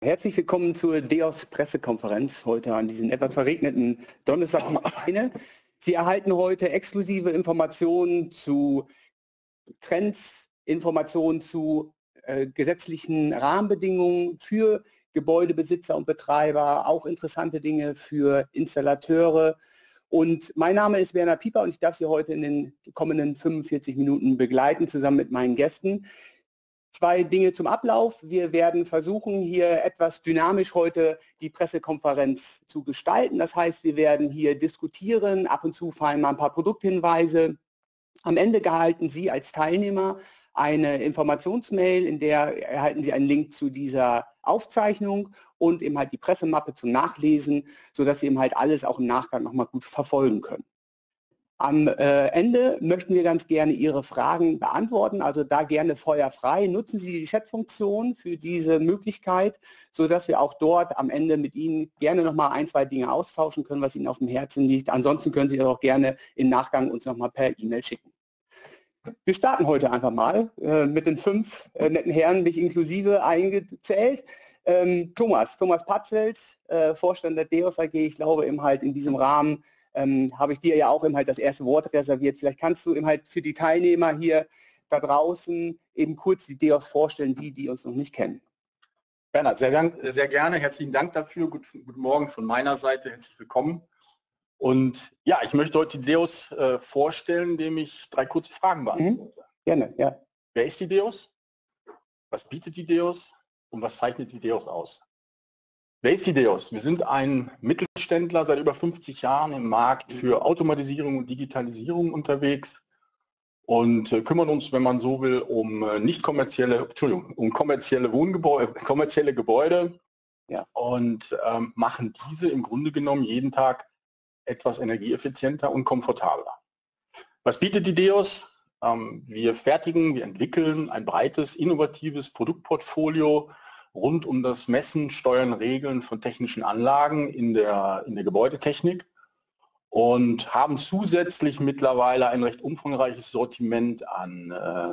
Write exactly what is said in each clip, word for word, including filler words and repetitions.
Herzlich willkommen zur DEOS Pressekonferenz heute an diesem etwas verregneten Donnerstag. Sie erhalten heute exklusive Informationen zu Trends, Informationen zu äh, gesetzlichen Rahmenbedingungen für Gebäudebesitzer und Betreiber, auch interessante Dinge für Installateure. Und mein Name ist Werner Pieper und ich darf Sie heute in den kommenden fünfundvierzig Minuten begleiten, zusammen mit meinen Gästen. Zwei Dinge zum Ablauf. Wir werden versuchen, hier etwas dynamisch heute die Pressekonferenz zu gestalten. Das heißt, wir werden hier diskutieren, ab und zu fallen mal ein paar Produkthinweise. Am Ende erhalten Sie als Teilnehmer eine Informationsmail, in der erhalten Sie einen Link zu dieser Aufzeichnung und eben halt die Pressemappe zum Nachlesen, sodass Sie eben halt alles auch im Nachgang nochmal gut verfolgen können. Am äh, Ende möchten wir ganz gerne Ihre Fragen beantworten, also da gerne feuerfrei. Nutzen Sie die Chatfunktion für diese Möglichkeit, sodass wir auch dort am Ende mit Ihnen gerne nochmal ein, zwei Dinge austauschen können, was Ihnen auf dem Herzen liegt. Ansonsten können Sie das auch gerne im Nachgang uns nochmal per E-Mail schicken. Wir starten heute einfach mal äh, mit den fünf äh, netten Herren, mich inklusive eingezählt. Ähm, Thomas, Thomas Patzelt, äh, Vorstand der DEOS A G, ich glaube eben halt in diesem Rahmen ähm, habe ich dir ja auch eben halt das erste Wort reserviert. Vielleicht kannst du eben halt für die Teilnehmer hier da draußen eben kurz die DEOS vorstellen, die, die uns noch nicht kennen. Bernhard, sehr, sehr gerne, herzlichen Dank dafür. Gut, guten Morgen von meiner Seite, herzlich willkommen. Und ja, ich möchte heute die DEOS äh, vorstellen, indem ich drei kurze Fragen beantworte. Mhm. Gerne, ja. Wer ist die DEOS? Was bietet die DEOS? Und was zeichnet die DEOS aus? Wer ist die DEOS? Wir sind ein Mittelständler seit über fünfzig Jahren im Markt für Automatisierung und Digitalisierung unterwegs und äh, kümmern uns, wenn man so will, um äh, nicht kommerzielle, Entschuldigung, um kommerzielle Wohngebäude, kommerzielle Gebäude ja. und ähm, machen diese im Grunde genommen jeden Tag etwas energieeffizienter und komfortabler. Was bietet die DEOS? Ähm, wir fertigen, wir entwickeln ein breites, innovatives Produktportfolio rund um das Messen, Steuern, Regeln von technischen Anlagen in der, in der Gebäudetechnik und haben zusätzlich mittlerweile ein recht umfangreiches Sortiment an äh,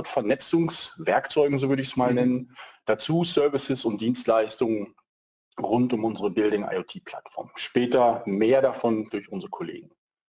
Standortvernetzungswerkzeugen, so würde ich es mal nennen, dazu Services und Dienstleistungen rund um unsere Building IoT-Plattform. Später mehr davon durch unsere Kollegen.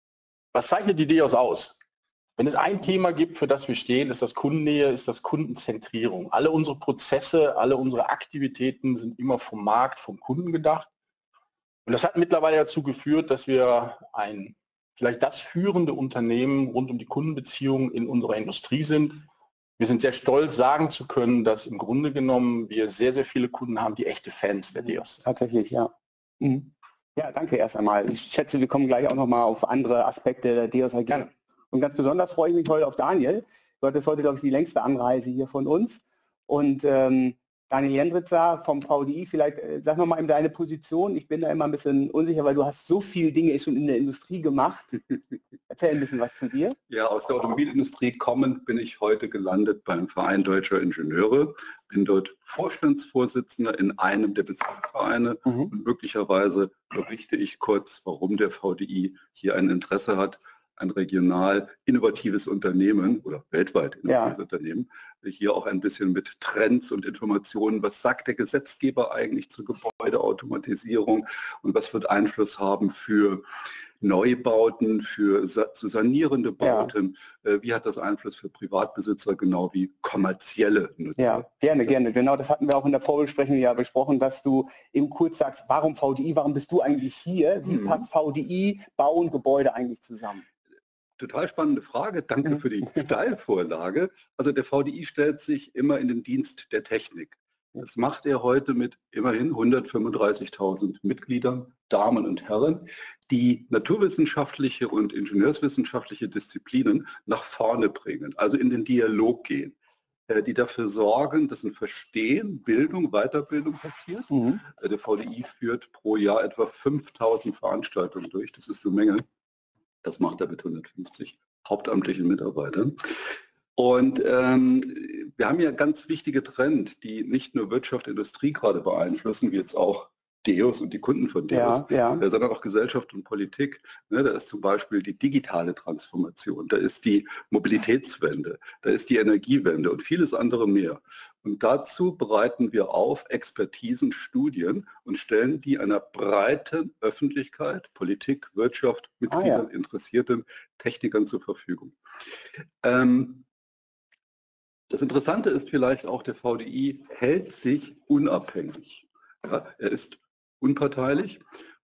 Was zeichnet die DEOS aus? Wenn es ein Thema gibt, für das wir stehen, ist das Kundennähe, ist das Kundenzentrierung. Alle unsere Prozesse, alle unsere Aktivitäten sind immer vom Markt, vom Kunden gedacht. Und das hat mittlerweile dazu geführt, dass wir ein, vielleicht das führende Unternehmen rund um die Kundenbeziehungen in unserer Industrie sind. Wir sind sehr stolz, sagen zu können, dass im Grunde genommen wir sehr, sehr viele Kunden haben, die echte Fans der DEOS sind. Tatsächlich, ja. Mhm. Ja, danke erst einmal. Ich schätze, wir kommen gleich auch nochmal auf andere Aspekte der DEOS A G. Gerne. Und ganz besonders freue ich mich heute auf Daniel. Du hattest heute, glaube ich, die längste Anreise hier von uns. Und ähm, Daniel Jendritzer vom V D I, vielleicht äh, sag noch mal eben deine Position. Ich bin da immer ein bisschen unsicher, weil du hast so viele Dinge schon in der Industrie gemacht. Erzähl ein bisschen was zu dir. Ja, aus der Automobilindustrie kommend bin ich heute gelandet beim Verein Deutscher Ingenieure. Bin dort Vorstandsvorsitzender in einem der Bezirksvereine mhm. und möglicherweise berichte ich kurz, warum der V D I hier ein Interesse hat, ein regional innovatives Unternehmen oder weltweit innovatives ja. Unternehmen, hier auch ein bisschen mit Trends und Informationen, was sagt der Gesetzgeber eigentlich zur Gebäudeautomatisierung und was wird Einfluss haben für Neubauten, für zu sanierende Bauten, ja. wie hat das Einfluss für Privatbesitzer, genau wie kommerzielle Nutzer? Ja, gerne, gerne. Genau, das hatten wir auch in der Vorbesprechung ja besprochen, dass du eben kurz sagst, warum V D I, warum bist du eigentlich hier? Wie hm. passt V D I, Bau und Gebäude eigentlich zusammen? Total spannende Frage. Danke für die Steilvorlage. Also der V D I stellt sich immer in den Dienst der Technik. Das macht er heute mit immerhin hundertfünfunddreißigtausend Mitgliedern, Damen und Herren, die naturwissenschaftliche und ingenieurswissenschaftliche Disziplinen nach vorne bringen, also in den Dialog gehen, die dafür sorgen, dass ein Verstehen, Bildung, Weiterbildung passiert. Mhm. Der V D I führt pro Jahr etwa fünftausend Veranstaltungen durch. Das ist eine Menge. Das macht er mit hundertfünfzig hauptamtlichen Mitarbeitern. Und ähm, wir haben ja ganz wichtige Trends, die nicht nur Wirtschaft, Industrie gerade beeinflussen, wie jetzt auch Deos und die Kunden von Deos, ja, ja. sondern auch Gesellschaft und Politik. Da ist zum Beispiel die digitale Transformation, da ist die Mobilitätswende, da ist die Energiewende und vieles andere mehr. Und dazu bereiten wir auf Expertisen, Studien und stellen die einer breiten Öffentlichkeit, Politik, Wirtschaft, Mitgliedern, ah, ja. Interessierten, Technikern zur Verfügung. Ähm, das Interessante ist vielleicht auch, der V D I hält sich unabhängig. Ja, er ist unparteilich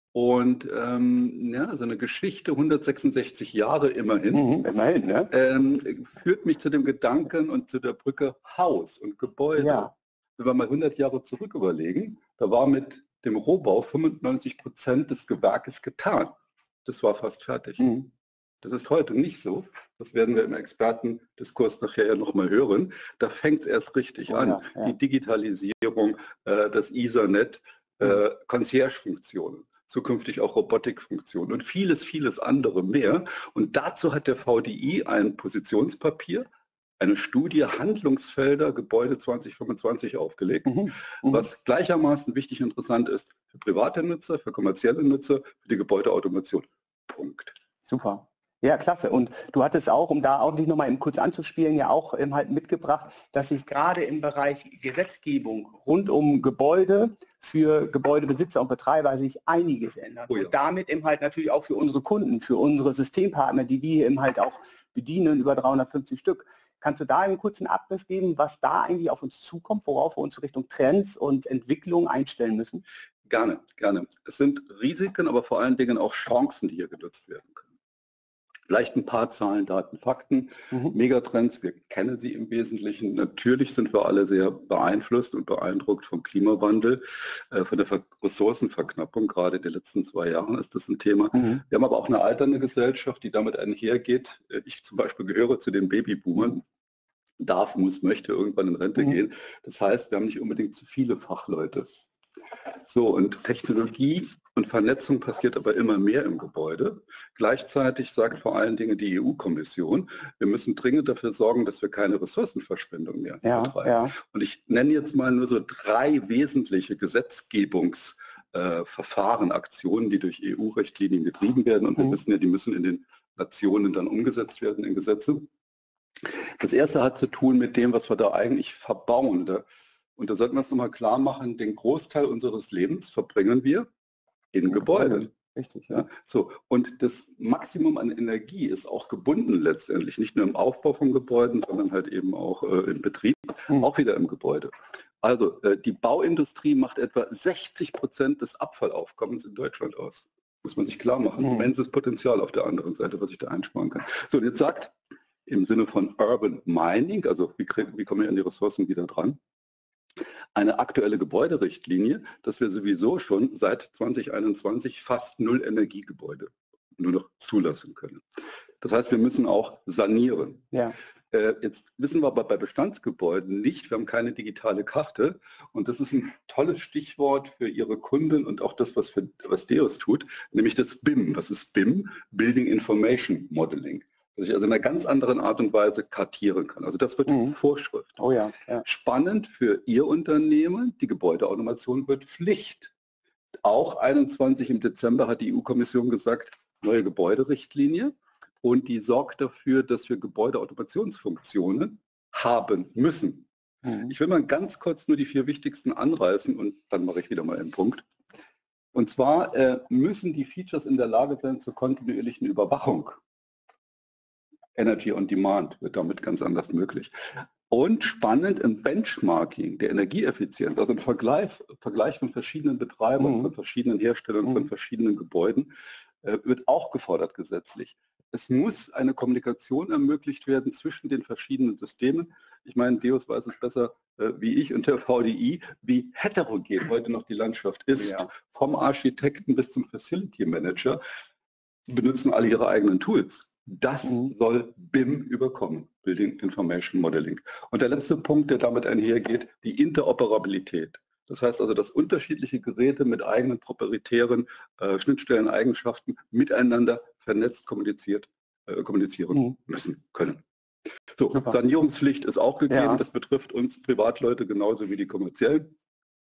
und ähm, ja, seine Geschichte, hundertsechsundsechzig Jahre immerhin, mhm, immerhin ne? ähm, führt mich zu dem Gedanken und zu der Brücke Haus und Gebäude. Ja. Wenn wir mal hundert Jahre zurück überlegen, da war mit dem Rohbau fünfundneunzig Prozent des Gewerkes getan. Das war fast fertig. Mhm. Das ist heute nicht so. Das werden wir im Expertendiskurs nachher ja nochmal hören. Da fängt es erst richtig oh, an. Ja, ja. Die Digitalisierung, äh, das Ethernet, äh, Concierge-Funktionen, zukünftig auch Robotikfunktionen und vieles, vieles andere mehr. Und dazu hat der V D I ein Positionspapier, eine Studie Handlungsfelder Gebäude zwanzig fünfundzwanzig aufgelegt, mhm. was gleichermaßen wichtig und interessant ist für private Nutzer, für kommerzielle Nutzer, für die Gebäudeautomation. Punkt. Super. Ja, klasse. Und du hattest auch, um da auch dich nochmal kurz anzuspielen, ja auch ähm, halt mitgebracht, dass sich gerade im Bereich Gesetzgebung rund um Gebäude für Gebäudebesitzer und Betreiber sich einiges ändert. Oh ja. Und damit eben halt natürlich auch für unsere Kunden, für unsere Systempartner, die wir hier eben halt auch bedienen, über dreihundertfünfzig Stück. Kannst du da einen kurzen Abriss geben, was da eigentlich auf uns zukommt, worauf wir uns Richtung Trends und Entwicklung einstellen müssen? Gerne, gerne. Es sind Risiken, aber vor allen Dingen auch Chancen, die hier genutzt werden können. Vielleicht ein paar Zahlen, Daten, Fakten. Mhm. Megatrends, wir kennen sie im Wesentlichen. Natürlich sind wir alle sehr beeinflusst und beeindruckt vom Klimawandel, äh, von der Ver- Ressourcenverknappung. Gerade in den letzten zwei Jahren ist das ein Thema. Mhm. Wir haben aber auch eine alternde Gesellschaft, die damit einhergeht. Ich zum Beispiel gehöre zu den Babyboomern. Darf, muss, möchte irgendwann in Rente mhm. gehen. Das heißt, wir haben nicht unbedingt zu viele Fachleute. So, und Technologie und Vernetzung passiert aber immer mehr im Gebäude. Gleichzeitig sagt vor allen Dingen die E U-Kommission, wir müssen dringend dafür sorgen, dass wir keine Ressourcenverschwendung mehr ja, betreiben. Ja. Und ich nenne jetzt mal nur so drei wesentliche Gesetzgebungsverfahren, äh, Aktionen, die durch E U-Richtlinien getrieben werden. Und wir mhm. wissen ja, die müssen in den Nationen dann umgesetzt werden in Gesetze. Das erste hat zu tun mit dem, was wir da eigentlich verbauen. Da Und da sollten wir uns nochmal klar machen, den Großteil unseres Lebens verbringen wir in ja, Gebäuden. Richtig, ja. So, und das Maximum an Energie ist auch gebunden letztendlich, nicht nur im Aufbau von Gebäuden, sondern halt eben auch äh, im Betrieb, mhm. auch wieder im Gebäude. Also äh, die Bauindustrie macht etwa sechzig Prozent des Abfallaufkommens in Deutschland aus. Muss man sich klar machen. Mhm. Immenses Potenzial auf der anderen Seite, was ich da einsparen kann. So, und jetzt sagt im Sinne von Urban Mining, also wie, wie kommen wir an die Ressourcen wieder dran? Eine aktuelle Gebäuderichtlinie, dass wir sowieso schon seit zwanzig einundzwanzig fast null Energiegebäude nur noch zulassen können. Das heißt, wir müssen auch sanieren. Ja. Äh, jetzt wissen wir aber bei Bestandsgebäuden nicht, wir haben keine digitale Karte und das ist ein tolles Stichwort für Ihre Kunden und auch das, was, für, was Deos tut, nämlich das B I M. Was ist B I M? Building Information Modeling. Dass ich also in einer ganz anderen Art und Weise kartieren kann. Also das wird mhm. Vorschrift. Oh ja, ja. Spannend für Ihr Unternehmen, die Gebäudeautomation wird Pflicht. Auch einundzwanzig im Dezember hat die E U-Kommission gesagt, neue Gebäuderichtlinie und die sorgt dafür, dass wir Gebäudeautomationsfunktionen haben müssen. Mhm. Ich will mal ganz kurz nur die vier wichtigsten anreißen und dann mache ich wieder mal einen Punkt. Und zwar äh, müssen die Features in der Lage sein zur kontinuierlichen Überwachung. Energy on Demand wird damit ganz anders möglich. Und spannend im Benchmarking der Energieeffizienz, also im Vergleich, Vergleich von verschiedenen Betreibern, mhm. von verschiedenen Herstellern, mhm. von verschiedenen Gebäuden, äh, wird auch gefordert gesetzlich. Es muss eine Kommunikation ermöglicht werden zwischen den verschiedenen Systemen. Ich meine, Deos weiß es besser äh, wie ich und der V D I, wie heterogen heute noch die Landschaft ist. Ja. Vom Architekten bis zum Facility Manager benutzen alle ihre eigenen Tools. Das mhm. soll B I M überkommen, Building Information Modeling. Und der letzte Punkt, der damit einhergeht, die Interoperabilität. Das heißt also, dass unterschiedliche Geräte mit eigenen proprietären äh, Schnittstellen, Eigenschaften miteinander vernetzt kommuniziert, äh, kommunizieren mhm. müssen können. So, Super. Sanierungspflicht ist auch gegeben. Ja. Das betrifft uns Privatleute genauso wie die kommerziellen.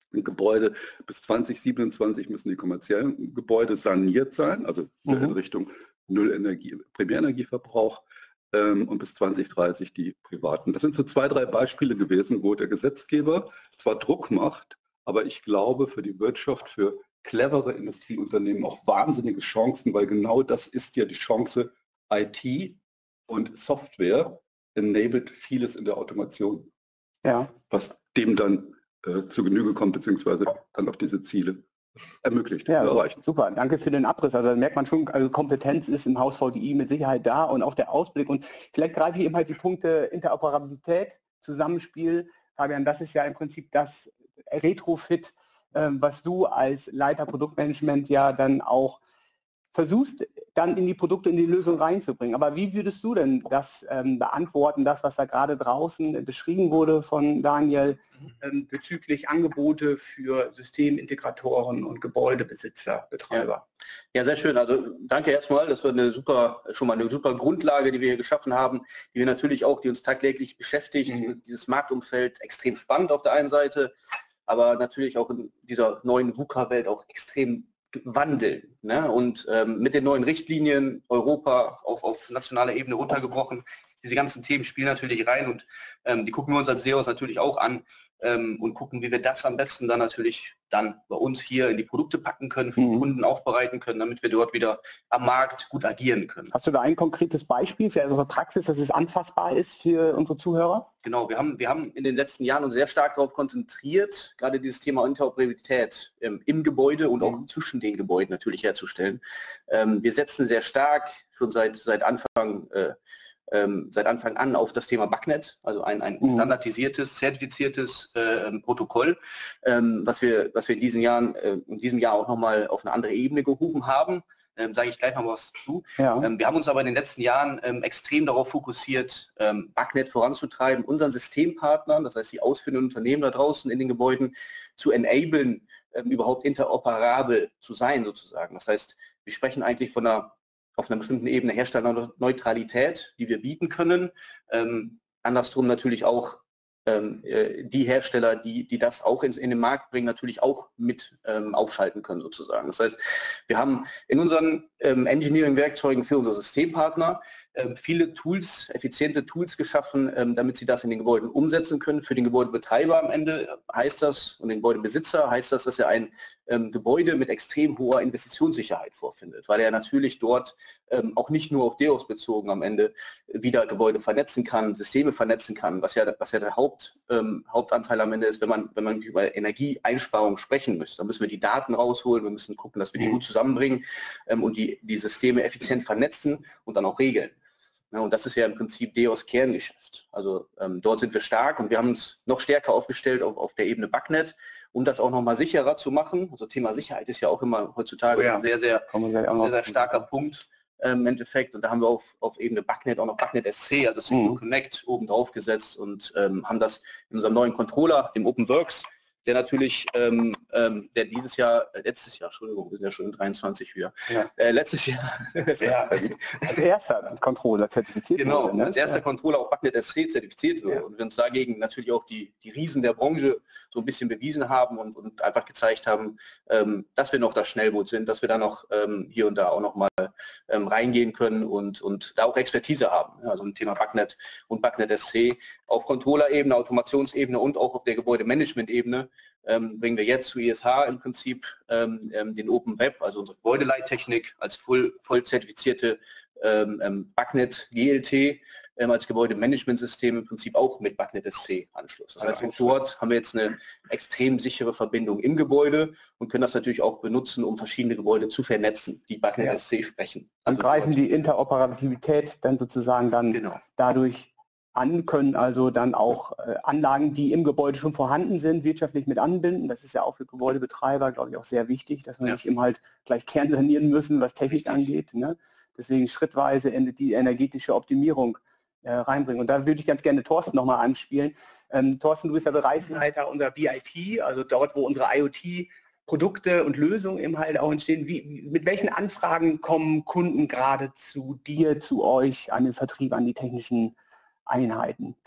Gebäude bis zwanzig siebenundzwanzig müssen die kommerziellen Gebäude saniert sein, also mhm. in Richtung Null Energie, Primärenergieverbrauch ähm, und bis zwanzig dreißig die privaten. Das sind so zwei, drei Beispiele gewesen, wo der Gesetzgeber zwar Druck macht, aber ich glaube für die Wirtschaft, für clevere Industrieunternehmen auch wahnsinnige Chancen, weil genau das ist ja die Chance, I T und Software enabled vieles in der Automation, ja. was dem dann äh, zu Genüge kommt, beziehungsweise dann auch diese Ziele ermöglicht. Ja, zu erreichen. Super, danke für den Abriss. Also da merkt man schon, also Kompetenz ist im Haus V D I mit Sicherheit da und auch der Ausblick. Und vielleicht greife ich eben halt die Punkte Interoperabilität, Zusammenspiel. Fabian, das ist ja im Prinzip das Retrofit, ähm, was du als Leiter Produktmanagement ja dann auch versuchst, dann in die Produkte, in die Lösung reinzubringen. Aber wie würdest du denn das ähm, beantworten, das, was da gerade draußen beschrieben wurde von Daniel, ähm, bezüglich Angebote für Systemintegratoren und Gebäudebesitzer, Betreiber? Ja, sehr schön. Also danke erstmal. Das war eine super, schon mal eine super Grundlage, die wir hier geschaffen haben, die wir natürlich auch, die uns tagtäglich beschäftigt. Mhm. Dieses Marktumfeld extrem spannend auf der einen Seite, aber natürlich auch in dieser neuen VUCA-Welt auch extrem wandeln. Ne? Und ähm, mit den neuen Richtlinien Europa auf, auf nationaler Ebene runtergebrochen, diese ganzen Themen spielen natürlich rein und ähm, die gucken wir uns als SEOs natürlich auch an ähm, und gucken, wie wir das am besten dann natürlich dann bei uns hier in die Produkte packen können, für die mhm. Kunden aufbereiten können, damit wir dort wieder am Markt gut agieren können. Hast du da ein konkretes Beispiel für eure Praxis, dass es anfassbar ist für unsere Zuhörer? Genau, wir haben, wir haben in den letzten Jahren uns sehr stark darauf konzentriert, gerade dieses Thema Interoperabilität ähm, im Gebäude und auch zwischen den Gebäuden natürlich herzustellen. Ähm, wir setzen sehr stark schon seit, seit Anfang äh, Ähm, seit Anfang an auf das Thema BACnet, also ein, ein standardisiertes, zertifiziertes äh, Protokoll, ähm, was wir, was wir in diesen Jahren, äh, in diesem Jahr auch nochmal auf eine andere Ebene gehoben haben. Ähm, sage ich gleich noch was zu. Ja. Ähm, wir haben uns aber in den letzten Jahren ähm, extrem darauf fokussiert, ähm, BACnet voranzutreiben, unseren Systempartnern, das heißt die ausführenden Unternehmen da draußen in den Gebäuden, zu enablen, ähm, überhaupt interoperabel zu sein sozusagen. Das heißt, wir sprechen eigentlich von einer auf einer bestimmten Ebene Herstellerneutralität, die wir bieten können. Ähm, andersrum natürlich auch ähm, die Hersteller, die, die das auch in, in den Markt bringen, natürlich auch mit ähm, aufschalten können sozusagen. Das heißt, wir haben in unseren ähm, Engineering-Werkzeugen für unsere Systempartner ähm, viele Tools, effiziente Tools geschaffen, ähm, damit sie das in den Gebäuden umsetzen können. Für den Gebäudebetreiber am Ende heißt das und den Gebäudebesitzer heißt das, dass er ein ähm, Gebäude mit extrem hoher Investitionssicherheit vorfindet, weil er natürlich dort ähm, auch nicht nur auf DEOS bezogen am Ende wieder Gebäude vernetzen kann, Systeme vernetzen kann, was ja, was ja der Haupt, ähm, Hauptanteil am Ende ist, wenn man, wenn man über Energieeinsparung sprechen müsste. Dann müssen wir die Daten rausholen, wir müssen gucken, dass wir die gut zusammenbringen ähm, und die, die Systeme effizient vernetzen und dann auch regeln. Ja, und das ist ja im Prinzip DEOS Kerngeschäft. Also ähm, dort sind wir stark und wir haben uns noch stärker aufgestellt auf, auf der Ebene BACnet, um das auch nochmal sicherer zu machen. Also Thema Sicherheit ist ja auch immer heutzutage oh ja. ein sehr, sehr, sehr, sehr starker Punkt ähm, im Endeffekt. Und da haben wir auf, auf Ebene BACnet auch noch BACnet S C, also Secure mhm. Connect, oben drauf gesetzt und ähm, haben das in unserem neuen Controller, dem OpenWorks, der natürlich, ähm, ähm, der dieses Jahr, äh, letztes Jahr, Entschuldigung, wir sind ja schon in dreiundzwanzig wieder, ja. äh, letztes Jahr, ja, als erster Controller zertifiziert genau, wurde. Genau, ne? als erster ja. Controller auch BACnet S C zertifiziert wurde ja. und wir uns dagegen natürlich auch die, die Riesen der Branche so ein bisschen bewiesen haben und, und einfach gezeigt haben, ähm, dass wir noch das Schnellboot sind, dass wir da noch ähm, hier und da auch noch mal ähm, reingehen können und, und da auch Expertise haben. Ja, also ein Thema BACnet und BACnet S C auf Controller-Ebene, Automationsebene und auch auf der Gebäudemanagement-Ebene ähm, bringen wir jetzt zu I S H im Prinzip ähm, den Open Web, also unsere Gebäudeleittechnik als voll, voll zertifizierte ähm, BACnet G L T ähm, als Gebäudemanagementsystem im Prinzip auch mit BACnet S C Anschluss. Das heißt, auch dort haben wir jetzt eine extrem sichere Verbindung im Gebäude und können das natürlich auch benutzen, um verschiedene Gebäude zu vernetzen, die BACnet ja. S C sprechen. Also und greifen die Interoperabilität dann sozusagen dann genau. dadurch an, können also dann auch äh, Anlagen, die im Gebäude schon vorhanden sind, wirtschaftlich mit anbinden. Das ist ja auch für Gebäudebetreiber, glaube ich, auch sehr wichtig, dass wir ja. nicht immer halt gleich kernsanieren müssen, was Technik angeht. Ne? Deswegen schrittweise in die energetische Optimierung äh, reinbringen. Und da würde ich ganz gerne Thorsten nochmal anspielen. Ähm, Thorsten, du bist der Bereichsleiter unserer B I T, also dort, wo unsere IoT Produkte und Lösungen eben halt auch entstehen. Wie, mit welchen Anfragen kommen Kunden gerade zu dir, zu euch, an den Vertrieb, an die technischen Einheiten?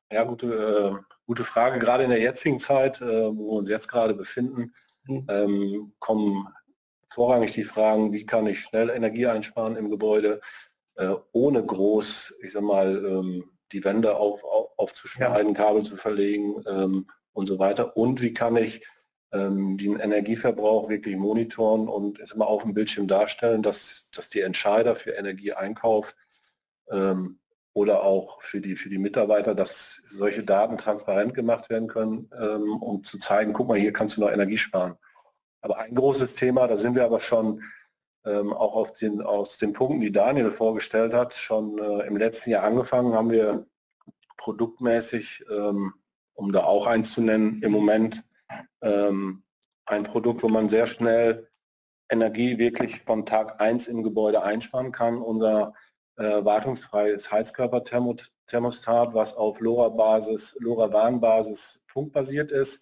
Ja, gute, äh, gute Frage. Gerade in der jetzigen Zeit, äh, wo wir uns jetzt gerade befinden, mhm. ähm, kommen vorrangig die Fragen, wie kann ich schnell Energie einsparen im Gebäude, äh, ohne groß, ich sag mal, ähm, die Wände auf, auf, aufzuschneiden, ja. Kabel zu verlegen ähm, und so weiter. Und wie kann ich ähm, den Energieverbrauch wirklich monitoren und es immer auf dem Bildschirm darstellen, dass, dass die Entscheider für Energieeinkauf ähm, oder auch für die, für die Mitarbeiter, dass solche Daten transparent gemacht werden können, ähm, um zu zeigen, guck mal, hier kannst du noch Energie sparen. Aber ein großes Thema, da sind wir aber schon ähm, auch auf den, aus den Punkten, die Daniel vorgestellt hat, schon äh, im letzten Jahr angefangen, haben wir produktmäßig, ähm, um da auch eins zu nennen, im Moment ähm, ein Produkt, wo man sehr schnell Energie wirklich von Tag eins im Gebäude einsparen kann. Unser äh, wartungsfreies Heizkörperthermostat, was auf LoRa-Basis, LoRaWAN-Basis punktbasiert ist.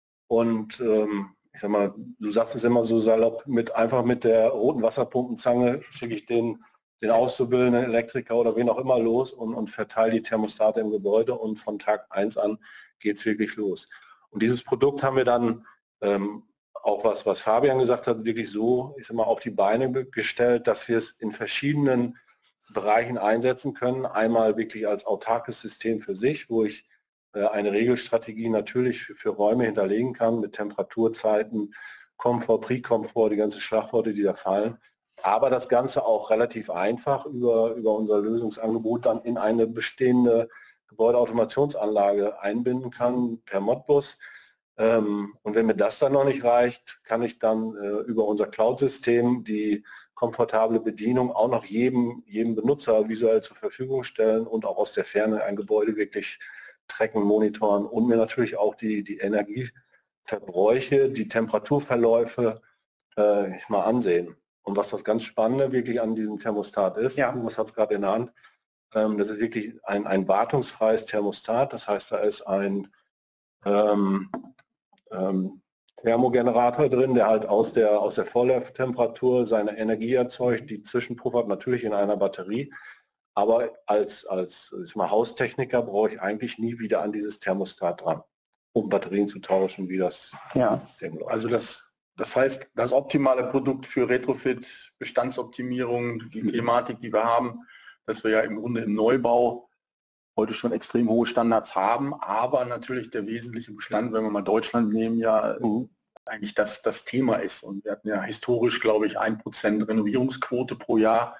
Und ähm, ich sag mal, du sagst es immer so salopp, mit einfach mit der roten Wasserpumpenzange schicke ich den, den auszubildenden Elektriker oder wen auch immer los und, und verteile die Thermostate im Gebäude und von Tag eins an geht es wirklich los. Und dieses Produkt haben wir dann ähm, auch was, was Fabian gesagt hat, wirklich so, ich sag mal, auf die Beine gestellt, dass wir es in verschiedenen Bereichen einsetzen können. Einmal wirklich als autarkes System für sich, wo ich äh, eine Regelstrategie natürlich für, für Räume hinterlegen kann mit Temperaturzeiten, Komfort, Pre-Komfort, die ganzen Schlagworte, die da fallen. Aber das Ganze auch relativ einfach über, über unser Lösungsangebot dann in eine bestehende Gebäudeautomationsanlage einbinden kann per Modbus. Ähm, und wenn mir das dann noch nicht reicht, kann ich dann äh, über unser Cloud-System die komfortable Bedienung auch noch jedem, jedem Benutzer visuell zur Verfügung stellen und auch aus der Ferne ein Gebäude wirklich tracken, monitoren und mir natürlich auch die, die Energieverbräuche, die Temperaturverläufe äh, ich mal ansehen. Und was das ganz Spannende wirklich an diesem Thermostat ist, ja. Thomas hat es gerade in der Hand, ähm, das ist wirklich ein, ein wartungsfreies Thermostat. Das heißt, da ist ein ähm, ähm, Thermogenerator drin, der halt aus der, aus der Vorlauftemperatur seine Energie erzeugt, die zwischenpuffert natürlich in einer Batterie. Aber als, als ich mal, Haustechniker brauche ich eigentlich nie wieder an dieses Thermostat dran, um Batterien zu tauschen, wie das ja. System läuft. Also das, das heißt, das optimale Produkt für Retrofit, Bestandsoptimierung, die mhm. Thematik, die wir haben, dass wir ja im Grunde im Neubau heute schon extrem hohe Standards haben, aber natürlich der wesentliche Bestand, wenn wir mal Deutschland nehmen, ja mhm. eigentlich das, das Thema ist. Und wir hatten ja historisch, glaube ich, ein Prozent Renovierungsquote pro Jahr.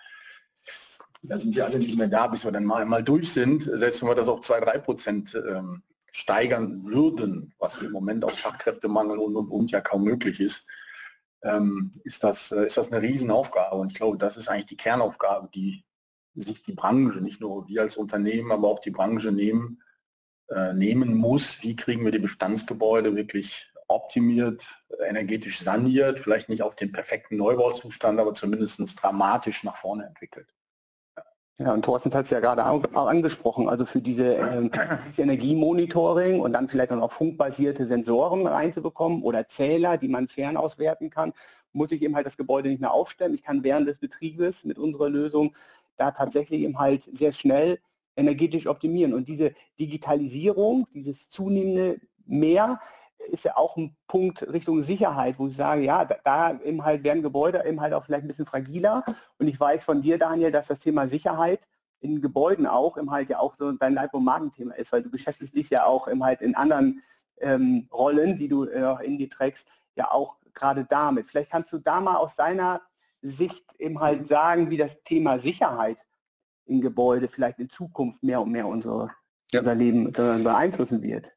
Da sind wir alle nicht mehr da, bis wir dann mal einmal durch sind. Selbst wenn wir das auf zwei, drei Prozent ähm, steigern würden, was im Moment aus Fachkräftemangel und, und, und ja kaum möglich ist, ähm, ist, das, äh, ist das eine Riesenaufgabe. Und ich glaube, das ist eigentlich die Kernaufgabe, die sich die Branche, nicht nur wir als Unternehmen, aber auch die Branche nehmen, äh, nehmen muss. Wie kriegen wir die Bestandsgebäude wirklich optimiert, energetisch saniert, vielleicht nicht auf den perfekten Neubauzustand, aber zumindest dramatisch nach vorne entwickelt. Ja, und Thorsten hat es ja gerade auch angesprochen, also für diese ähm, dieses Energiemonitoring und dann vielleicht auch noch funkbasierte Sensoren reinzubekommen oder Zähler, die man fernauswerten kann, muss ich eben halt das Gebäude nicht mehr aufstellen. Ich kann während des Betriebes mit unserer Lösung da tatsächlich eben halt sehr schnell energetisch optimieren. Und diese Digitalisierung, dieses zunehmende Mehr, ist ja auch ein Punkt Richtung Sicherheit, wo ich sage, ja, da, da eben halt werden Gebäude eben halt auch vielleicht ein bisschen fragiler. Und ich weiß von dir, Daniel, dass das Thema Sicherheit in Gebäuden auch eben halt ja auch so dein Leib- und Magenthema ist, weil du beschäftigst dich ja auch eben halt in anderen ähm, Rollen, die du äh, in dir trägst, ja auch gerade damit. Vielleicht kannst du da mal aus deiner Sicht eben halt sagen, wie das Thema Sicherheit in Gebäude vielleicht in Zukunft mehr und mehr unsere, ja. unser Leben beeinflussen wird.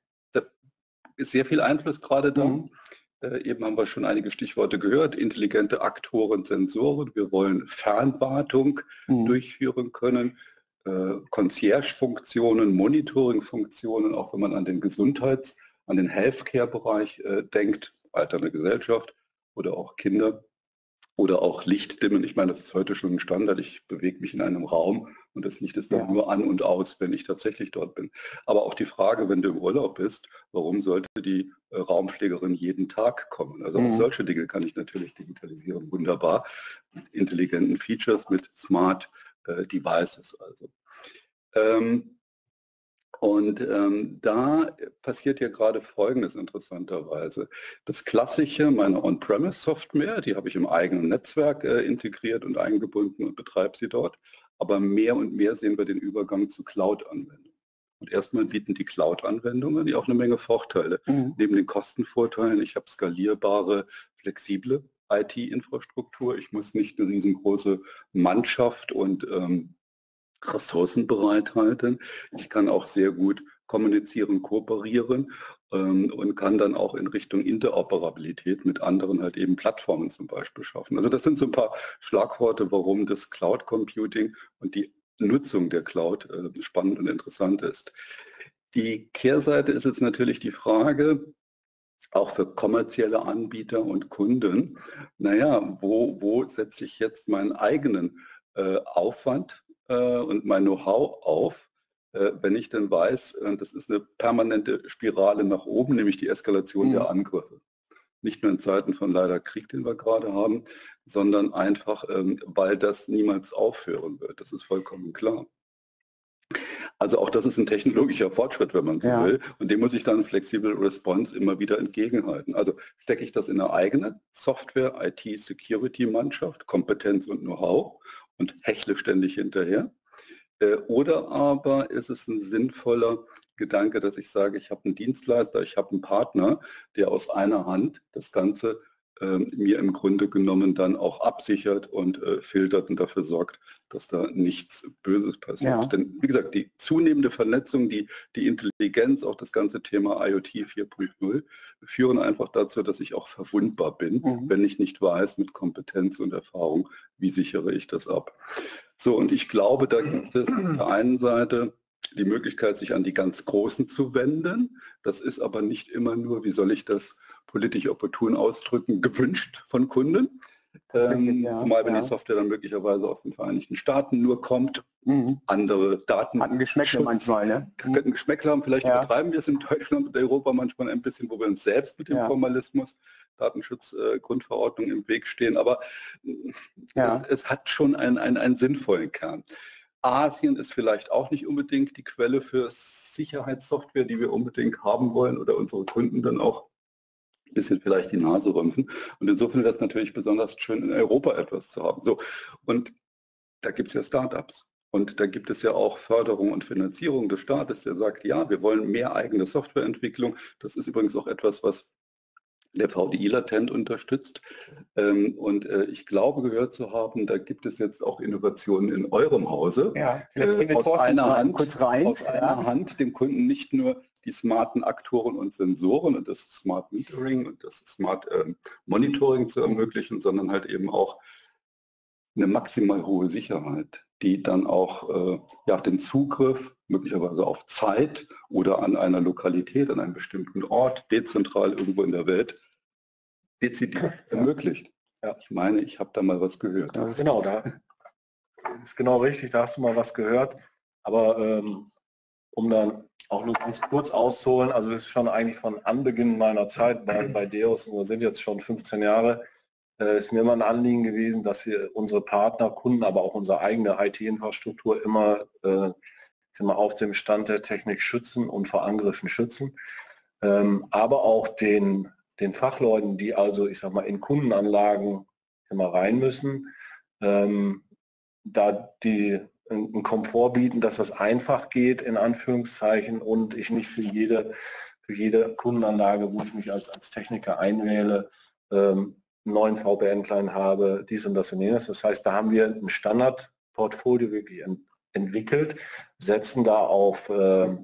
Ist sehr viel Einfluss gerade da. Mhm. Äh, eben haben wir schon einige Stichworte gehört. Intelligente Aktoren, Sensoren. Wir wollen Fernwartung mhm. durchführen können. Äh, Concierge-Funktionen, Monitoring-Funktionen, auch wenn man an den Gesundheits-, an den Healthcare-Bereich äh, denkt, alternde Gesellschaft oder auch Kinder. Oder auch Lichtdimmen. Ich meine, das ist heute schon ein Standard. Ich bewege mich in einem Raum und das Licht ist dann ja. nur an und aus, wenn ich tatsächlich dort bin. Aber auch die Frage, wenn du im Urlaub bist, warum sollte die äh, Raumpflegerin jeden Tag kommen? Also mhm. auch solche Dinge kann ich natürlich digitalisieren. Wunderbar. Mit intelligenten Features, mit Smart äh, Devices. Also. Ähm, Und ähm, da passiert ja gerade Folgendes interessanterweise. Das Klassische, meine On-Premise-Software, die habe ich im eigenen Netzwerk äh, integriert und eingebunden und betreibe sie dort. Aber mehr und mehr sehen wir den Übergang zu Cloud-Anwendungen. Und erstmal bieten die Cloud-Anwendungen ja auch eine Menge Vorteile. Mhm. Neben den Kostenvorteilen, ich habe skalierbare, flexible I T-Infrastruktur. Ich muss nicht eine riesengroße Mannschaft und ähm, Ressourcen bereithalten. Ich kann auch sehr gut kommunizieren, kooperieren ähm, und kann dann auch in Richtung Interoperabilität mit anderen halt eben Plattformen zum Beispiel schaffen. Also das sind so ein paar Schlagworte, warum das Cloud Computing und die Nutzung der Cloud äh, spannend und interessant ist. Die Kehrseite ist jetzt natürlich die Frage, auch für kommerzielle Anbieter und Kunden, naja, wo, wo setze ich jetzt meinen eigenen äh, Aufwand und mein Know-how auf, wenn ich dann weiß, das ist eine permanente Spirale nach oben, nämlich die Eskalation mhm. der Angriffe. Nicht nur in Zeiten von leider Krieg, den wir gerade haben, sondern einfach, weil das niemals aufhören wird. Das ist vollkommen klar. Also auch das ist ein technologischer Fortschritt, wenn man so ja. will. Und dem muss ich dann Flexible Response immer wieder entgegenhalten. Also stecke ich das in eine eigene Software, I T-Security-Mannschaft, Kompetenz und Know-how und hechle ständig hinterher. Oder aber ist es ein sinnvoller Gedanke, dass ich sage, ich habe einen Dienstleister, ich habe einen Partner, der aus einer Hand das Ganze äh, mir im Grunde genommen dann auch absichert und äh, filtert und dafür sorgt, dass da nichts Böses passiert. Ja. Denn wie gesagt, die zunehmende Vernetzung, die, die Intelligenz, auch das ganze Thema I O T vier Punkt null führen einfach dazu, dass ich auch verwundbar bin, mhm. wenn ich nicht weiß mit Kompetenz und Erfahrung, wie sichere ich das ab. So, und ich glaube, da gibt es auf der einen Seite die Möglichkeit, sich an die ganz Großen zu wenden. Das ist aber nicht immer nur, wie soll ich das politisch opportun ausdrücken, gewünscht von Kunden. Ähm, ja, zumal wenn ja. die Software dann möglicherweise aus den Vereinigten Staaten nur kommt, mhm. andere Daten. Hat ein Geschmäckle manchmal, ne? Könnten ein Geschmäckle haben, vielleicht ja. übertreiben wir es in Deutschland und Europa manchmal ein bisschen, wo wir uns selbst mit dem ja. Formalismus, Datenschutzgrundverordnung äh, im Weg stehen, aber ja. es, es hat schon einen, einen, einen sinnvollen Kern. Asien ist vielleicht auch nicht unbedingt die Quelle für Sicherheitssoftware, die wir unbedingt haben wollen oder unsere Kunden dann auch ein bisschen vielleicht die Nase rümpfen. Und insofern wäre es natürlich besonders schön, in Europa etwas zu haben. So, und da gibt es ja Startups. Und da gibt es ja auch Förderung und Finanzierung des Staates, der sagt, ja, wir wollen mehr eigene Softwareentwicklung. Das ist übrigens auch etwas, was der V D I latent unterstützt. Und ich glaube, gehört zu haben, da gibt es jetzt auch Innovationen in eurem Hause. Ja, äh, aus einer Hand, kurz rein. Aus einer ja. Hand dem Kunden nicht nur die smarten Aktoren und Sensoren und das Smart Metering und das Smart ähm, Monitoring zu ermöglichen, sondern halt eben auch eine maximal hohe Sicherheit, die dann auch äh, ja, den Zugriff möglicherweise auf Zeit oder an einer Lokalität, an einem bestimmten Ort, dezentral irgendwo in der Welt, dezidiert ermöglicht. Ja, ich meine, ich habe da mal was gehört. Ja, genau, da ist genau richtig, da hast du mal was gehört. Aber ähm, um dann auch nur ganz kurz auszuholen, also das ist schon eigentlich von Anbeginn meiner Zeit bei, bei Deos, und wir sind jetzt schon fünfzehn Jahre, äh, ist mir immer ein Anliegen gewesen, dass wir unsere Partner, Kunden, aber auch unsere eigene I T-Infrastruktur immer äh, mal, auf dem Stand der Technik schützen und vor Angriffen schützen. Ähm, aber auch den, den Fachleuten, die also, ich sag mal, in Kundenanlagen immer rein müssen, ähm, da die einen Komfort bieten, dass das einfach geht, in Anführungszeichen, und ich nicht für jede, für jede Kundenanlage, wo ich mich als, als Techniker einwähle, ähm, einen neuen V P N-Client habe, dies und das und jenes. Das heißt, da haben wir ein Standardportfolio wirklich ent entwickelt, setzen da auf äh,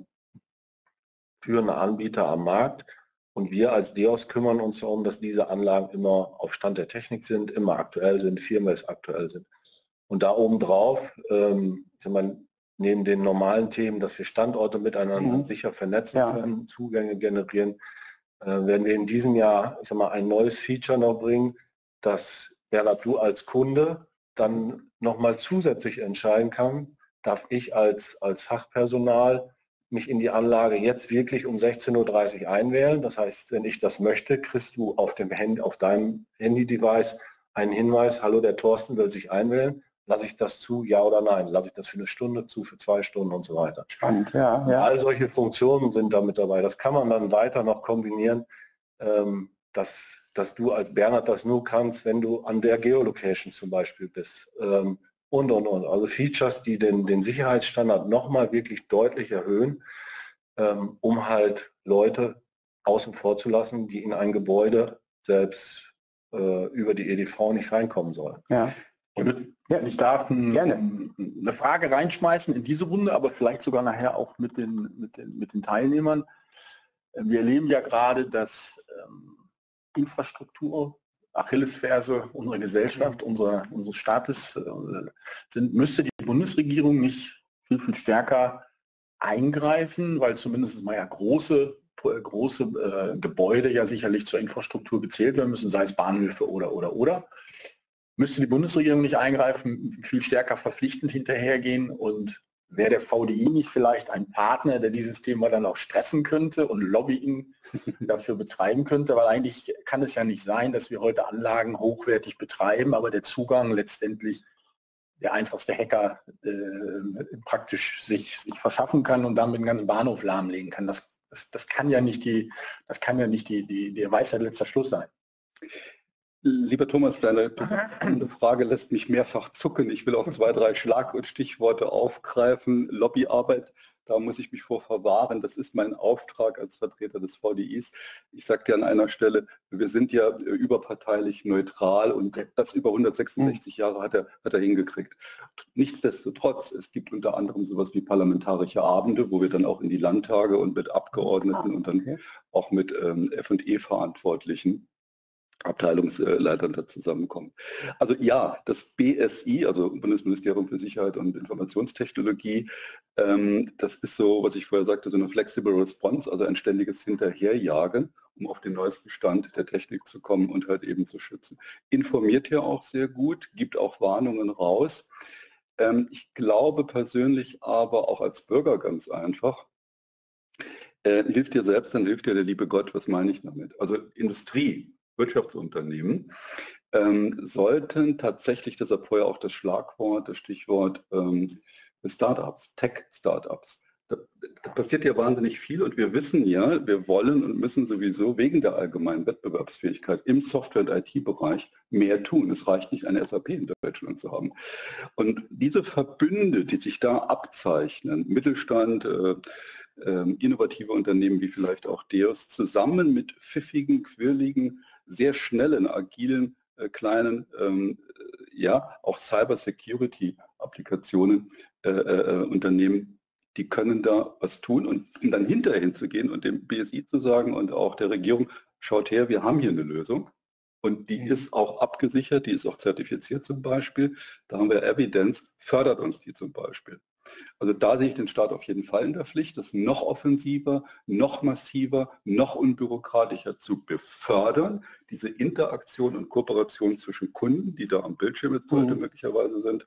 führende Anbieter am Markt, und wir als Deos kümmern uns darum, dass diese Anlagen immer auf Stand der Technik sind, immer aktuell sind, firmware aktuell sind. Und da obendrauf, ähm, ich meine, neben den normalen Themen, dass wir Standorte miteinander mhm. sicher vernetzen ja. können, Zugänge generieren, äh, werden wir in diesem Jahr, ich sag mal, ein neues Feature noch bringen, dass Bernhard, du als Kunde dann nochmal zusätzlich entscheiden kann, darf ich als, als Fachpersonal mich in die Anlage jetzt wirklich um sechzehn Uhr dreißig einwählen. Das heißt, wenn ich das möchte, kriegst du auf dem Handy, auf deinem Handy-Device einen Hinweis, hallo, der Thorsten will sich einwählen. lasse ich das zu, ja oder nein? Lasse ich das für eine Stunde zu, für zwei Stunden und so weiter? Spannend, ja. ja. All solche Funktionen sind da mit dabei. Das kann man dann weiter noch kombinieren, ähm, dass, dass du als Bernhard das nur kannst, wenn du an der Geolocation zum Beispiel bist. Ähm, und, und, und. Also Features, die den, den Sicherheitsstandard nochmal wirklich deutlich erhöhen, ähm, um halt Leute außen vor zu lassen, die in ein Gebäude selbst äh, über die E D V nicht reinkommen sollen. Ja. Und ja, ich darf ein, Gerne. eine Frage reinschmeißen in diese Runde, aber vielleicht sogar nachher auch mit den, mit den, mit den Teilnehmern. Wir erleben ja gerade, dass ähm, Infrastruktur, Achillesferse unserer Gesellschaft, unserer, unseres Staates äh, sind. Müsste die Bundesregierung nicht viel, viel stärker eingreifen, weil zumindest mal ja große, große äh, Gebäude ja sicherlich zur Infrastruktur gezählt werden müssen, sei es Bahnhöfe oder, oder, oder. Müsste die Bundesregierung nicht eingreifen, viel stärker verpflichtend hinterhergehen und wäre der V D I nicht vielleicht ein Partner, der dieses Thema dann auch stressen könnte und Lobbying dafür betreiben könnte, weil eigentlich kann es ja nicht sein, dass wir heute Anlagen hochwertig betreiben, aber der Zugang letztendlich der einfachste Hacker äh, praktisch sich, sich verschaffen kann und damit den ganzen Bahnhof lahmlegen kann. Das, das, das kann ja nicht die, das kann ja nicht die, die, die Weisheit letzter Schluss sein. Lieber Thomas, deine Frage lässt mich mehrfach zucken. Ich will auch zwei, drei Schlag- und Stichworte aufgreifen. Lobbyarbeit, da muss ich mich vor verwahren. Das ist mein Auftrag als Vertreter des V D Is. Ich sage dir an einer Stelle, wir sind ja überparteilich neutral und das über hundertsechsundsechzig Jahre hat er, hat er hingekriegt. Nichtsdestotrotz, es gibt unter anderem sowas wie parlamentarische Abende, wo wir dann auch in die Landtage und mit Abgeordneten und dann auch mit ähm, F und E-Verantwortlichen Abteilungsleitern da zusammenkommen. Also ja, das B S I, also Bundesministerium für Sicherheit und Informationstechnologie, ähm, das ist so, was ich vorher sagte, so eine Flexible Response, also ein ständiges Hinterherjagen, um auf den neuesten Stand der Technik zu kommen und halt eben zu schützen. Informiert ja auch sehr gut, gibt auch Warnungen raus. Ähm, ich glaube persönlich aber auch als Bürger ganz einfach, äh, hilft dir selbst, dann hilft dir der liebe Gott. Was meine ich damit? Also Industrie, Wirtschaftsunternehmen ähm, sollten tatsächlich, deshalb vorher auch das Schlagwort, das Stichwort ähm, Startups, Tech-Startups. Da, da passiert ja wahnsinnig viel und wir wissen ja, wir wollen und müssen sowieso wegen der allgemeinen Wettbewerbsfähigkeit im Software- und I T-Bereich mehr tun. Es reicht nicht, eine S A P in Deutschland zu haben. Und diese Verbünde, die sich da abzeichnen, Mittelstand, äh, äh, innovative Unternehmen wie vielleicht auch Deos, zusammen mit pfiffigen, quirligen, sehr schnellen, agilen, äh, kleinen, ähm, ja, auch Cyber-Security-Applikationen, äh, äh, Unternehmen, die können da was tun und um dann hinterher hinzugehen und dem B S I zu sagen und auch der Regierung, schaut her, wir haben hier eine Lösung und die ist auch abgesichert, die ist auch zertifiziert zum Beispiel, da haben wir Evidenz, fördert uns die zum Beispiel. Also da sehe ich den Staat auf jeden Fall in der Pflicht, das noch offensiver, noch massiver, noch unbürokratischer zu befördern, diese Interaktion und Kooperation zwischen Kunden, die da am Bildschirm jetzt heute mhm. möglicherweise sind,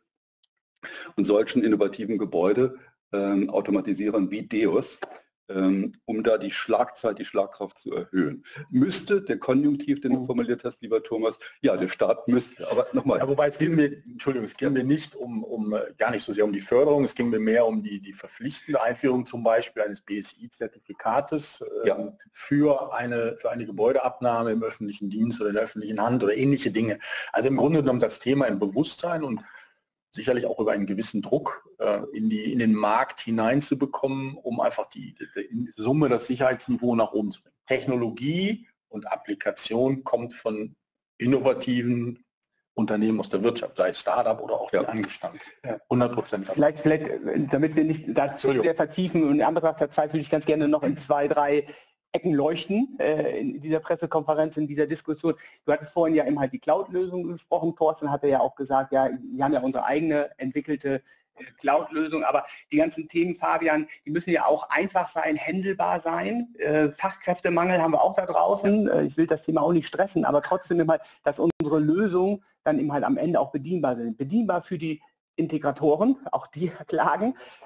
und solchen innovativen Gebäude ähm, automatisieren wie Deos, ähm, um da die Schlagzeit, die Schlagkraft zu erhöhen. Müsste, der Konjunktiv, den du formuliert hast, lieber Thomas, ja, der Staat müsste, aber nochmal. Ja, wobei es ging mir, Entschuldigung, es ging mir nicht um, um, gar nicht so sehr um die Förderung, es ging mir mehr um die, die verpflichtende Einführung zum Beispiel eines B S I-Zertifikates äh, ja. für, eine, für eine Gebäudeabnahme im öffentlichen Dienst oder in der öffentlichen Hand oder ähnliche Dinge. Also im Grunde genommen das Thema im Bewusstsein und sicherlich auch über einen gewissen Druck äh, in, die, in den Markt hineinzubekommen, um einfach die, die, die Summe, das Sicherheitsniveau nach oben zu bringen. Technologie und Applikation kommt von innovativen Unternehmen aus der Wirtschaft, sei es Startup oder auch ja. die Angestanden. hundert Prozent. Vielleicht, vielleicht, damit wir nicht dazu sehr vertiefen und in Anbetracht der Zeit würde ich ganz gerne noch in zwei, drei Ecken leuchten äh, in dieser Pressekonferenz, in dieser Diskussion. Du hattest vorhin ja eben halt die Cloud-Lösung gesprochen. Thorsten hatte ja auch gesagt, ja, wir haben ja unsere eigene entwickelte äh, Cloud-Lösung, aber die ganzen Themen, Fabian, die müssen ja auch einfach sein, händelbar sein. Äh, Fachkräftemangel haben wir auch da draußen. Äh, ich will das Thema auch nicht stressen, aber trotzdem eben halt, dass unsere Lösungen dann eben halt am Ende auch bedienbar sind. Bedienbar für die Integratoren, auch die klagen.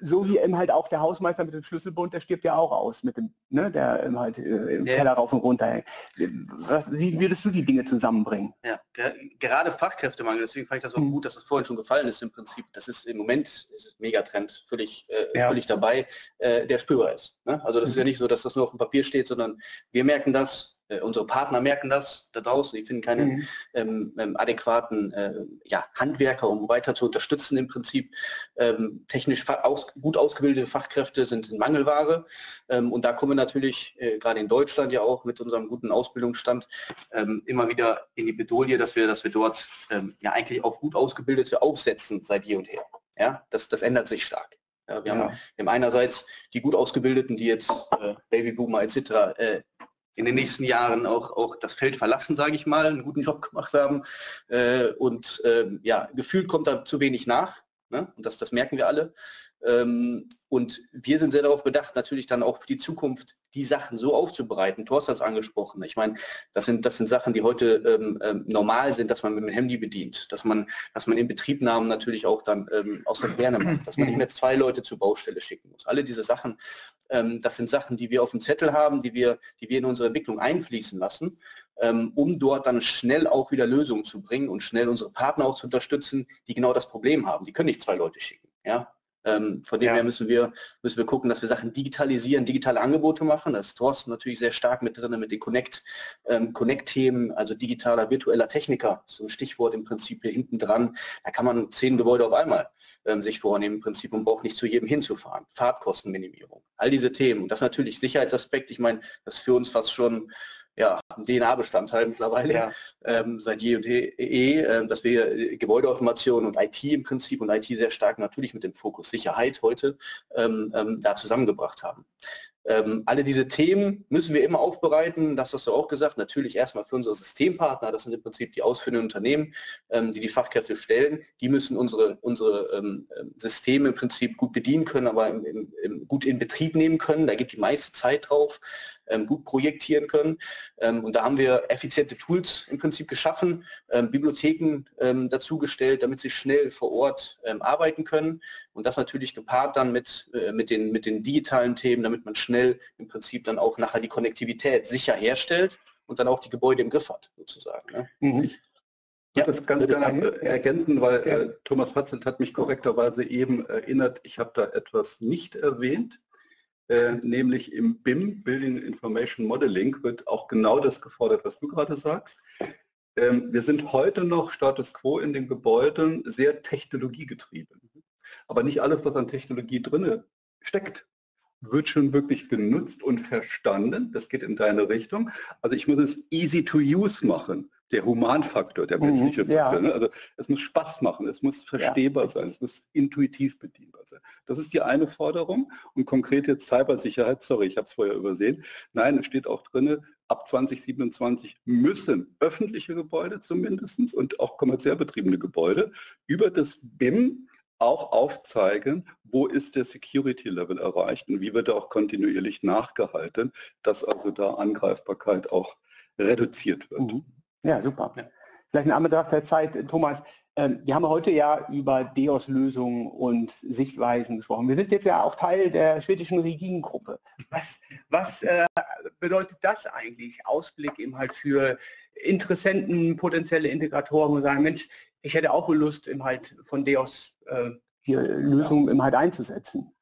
so wie eben halt auch der Hausmeister mit dem Schlüsselbund, der stirbt ja auch aus, mit dem, ne, der eben halt äh, im Ja. Keller rauf und runter hängt. Was, wie würdest du die Dinge zusammenbringen? Ja, ge- gerade Fachkräftemangel, deswegen fand ich das auch Mhm. gut, dass das vorhin schon gefallen ist im Prinzip. Das ist im Moment ist ein Megatrend, völlig, äh, Ja. völlig dabei, äh, der spürbar ist. Ne? Also das ist ja nicht so, dass das nur auf dem Papier steht, sondern wir merken das, äh, unsere Partner merken das da draußen, die finden keine Mhm. ähm, ähm, adäquaten äh, ja, Handwerker, um weiter zu unterstützen im Prinzip. Ähm, technisch fa- aus, gut ausgebildete Fachkräfte sind in Mangelware ähm, und da kommen wir natürlich äh, gerade in Deutschland ja auch mit unserem guten Ausbildungsstand ähm, immer wieder in die Bedolie, dass wir, dass wir dort ähm, ja eigentlich auf gut ausgebildete aufsetzen seit je und her. Ja, das, das ändert sich stark. Ja, wir, Ja. haben, wir haben einerseits die gut ausgebildeten, die jetzt äh, Babyboomer et cetera äh, in den nächsten Jahren auch, auch das Feld verlassen, sage ich mal, einen guten Job gemacht haben. Äh, und ähm, ja, gefühlt kommt da zu wenig nach. Ne? Und das, das merken wir alle. Ähm, und wir sind sehr darauf bedacht, natürlich dann auch für die Zukunft die Sachen so aufzubereiten. Thorsten hat es angesprochen. Ich meine, das sind, das sind Sachen, die heute ähm, ähm, normal sind, dass man mit dem Handy bedient, dass man, dass man in Betriebnahmen natürlich auch dann ähm, aus der Ferne macht, dass man nicht mehr zwei Leute zur Baustelle schicken muss. Alle diese Sachen, ähm, das sind Sachen, die wir auf dem Zettel haben, die wir, die wir in unsere Entwicklung einfließen lassen, ähm, um dort dann schnell auch wieder Lösungen zu bringen und schnell unsere Partner auch zu unterstützen, die genau das Problem haben. Die können nicht zwei Leute schicken. Ja? Ähm, von dem Ja. her müssen wir, müssen wir gucken, dass wir Sachen digitalisieren, digitale Angebote machen. Das ist Thorsten natürlich sehr stark mit drin, mit den Connect, ähm, Connect-Themen, also digitaler, virtueller Techniker, so ein Stichwort im Prinzip hier hinten dran. Da kann man zehn Gebäude auf einmal ähm, sich vornehmen im Prinzip und braucht nicht zu jedem hinzufahren. Fahrtkostenminimierung, all diese Themen. Und das natürlich Sicherheitsaspekt, ich meine, das ist für uns fast schon ja, ein D N A-Bestandteil mittlerweile, Ja. ähm, seit je und je, äh, dass wir äh, Gebäudeautomation und I T im Prinzip und I T sehr stark natürlich mit dem Fokus Sicherheit heute ähm, ähm, da zusammengebracht haben. Ähm, alle diese Themen müssen wir immer aufbereiten, das hast du auch gesagt, natürlich erstmal für unsere Systempartner, das sind im Prinzip die ausführenden Unternehmen, ähm, die die Fachkräfte stellen, die müssen unsere, unsere ähm, Systeme im Prinzip gut bedienen können, aber im, im, im, gut in Betrieb nehmen können, da geht die meiste Zeit drauf, ähm, gut projektieren können ähm, und da haben wir effiziente Tools im Prinzip geschaffen, ähm, Bibliotheken ähm, dazugestellt, damit sie schnell vor Ort ähm, arbeiten können und das natürlich gepaart dann mit, äh, mit, den, mit den digitalen Themen, damit man schnell schnell im Prinzip dann auch nachher die Konnektivität sicher herstellt und dann auch die Gebäude im Griff hat, sozusagen. Ne? Mhm. Ich würde das ganz gerne ergänzen, weil äh, Thomas Patzelt hat mich korrekterweise eben erinnert, ich habe da etwas nicht erwähnt, äh, nämlich im B I M, Building Information Modeling, wird auch genau das gefordert, was du gerade sagst. Ähm, wir sind heute noch Status Quo in den Gebäuden sehr technologiegetrieben. Aber nicht alles, was an Technologie drin steckt, wird schon wirklich genutzt und verstanden. Das geht in deine Richtung. Also ich muss es easy to use machen, der Humanfaktor, der menschliche Mhm, ja. Faktor. Ne? Also es muss Spaß machen, es muss verstehbar Ja. sein, es muss intuitiv bedienbar sein. Das ist die eine Forderung. Und konkret jetzt Cybersicherheit, sorry, ich habe es vorher übersehen. Nein, es steht auch drin, ab zwanzig siebenundzwanzig müssen öffentliche Gebäude zumindest und auch kommerziell betriebene Gebäude über das B I M auch aufzeigen, wo ist der Security-Level erreicht und wie wird er auch kontinuierlich nachgehalten, dass also da Angreifbarkeit auch reduziert wird. Mhm. Ja, super. Vielleicht in Anbetracht der Zeit, Thomas, ähm, wir haben heute ja über D O S-Lösungen und Sichtweisen gesprochen. Wir sind jetzt ja auch Teil der schwedischen Regin-Gruppe. Was, was äh, bedeutet das eigentlich? Ausblick eben halt für Interessenten, potenzielle Integratoren und sagen, Mensch, ich hätte auch wohl Lust, eben halt von D O S äh, hier Lösungen eben halt einzusetzen.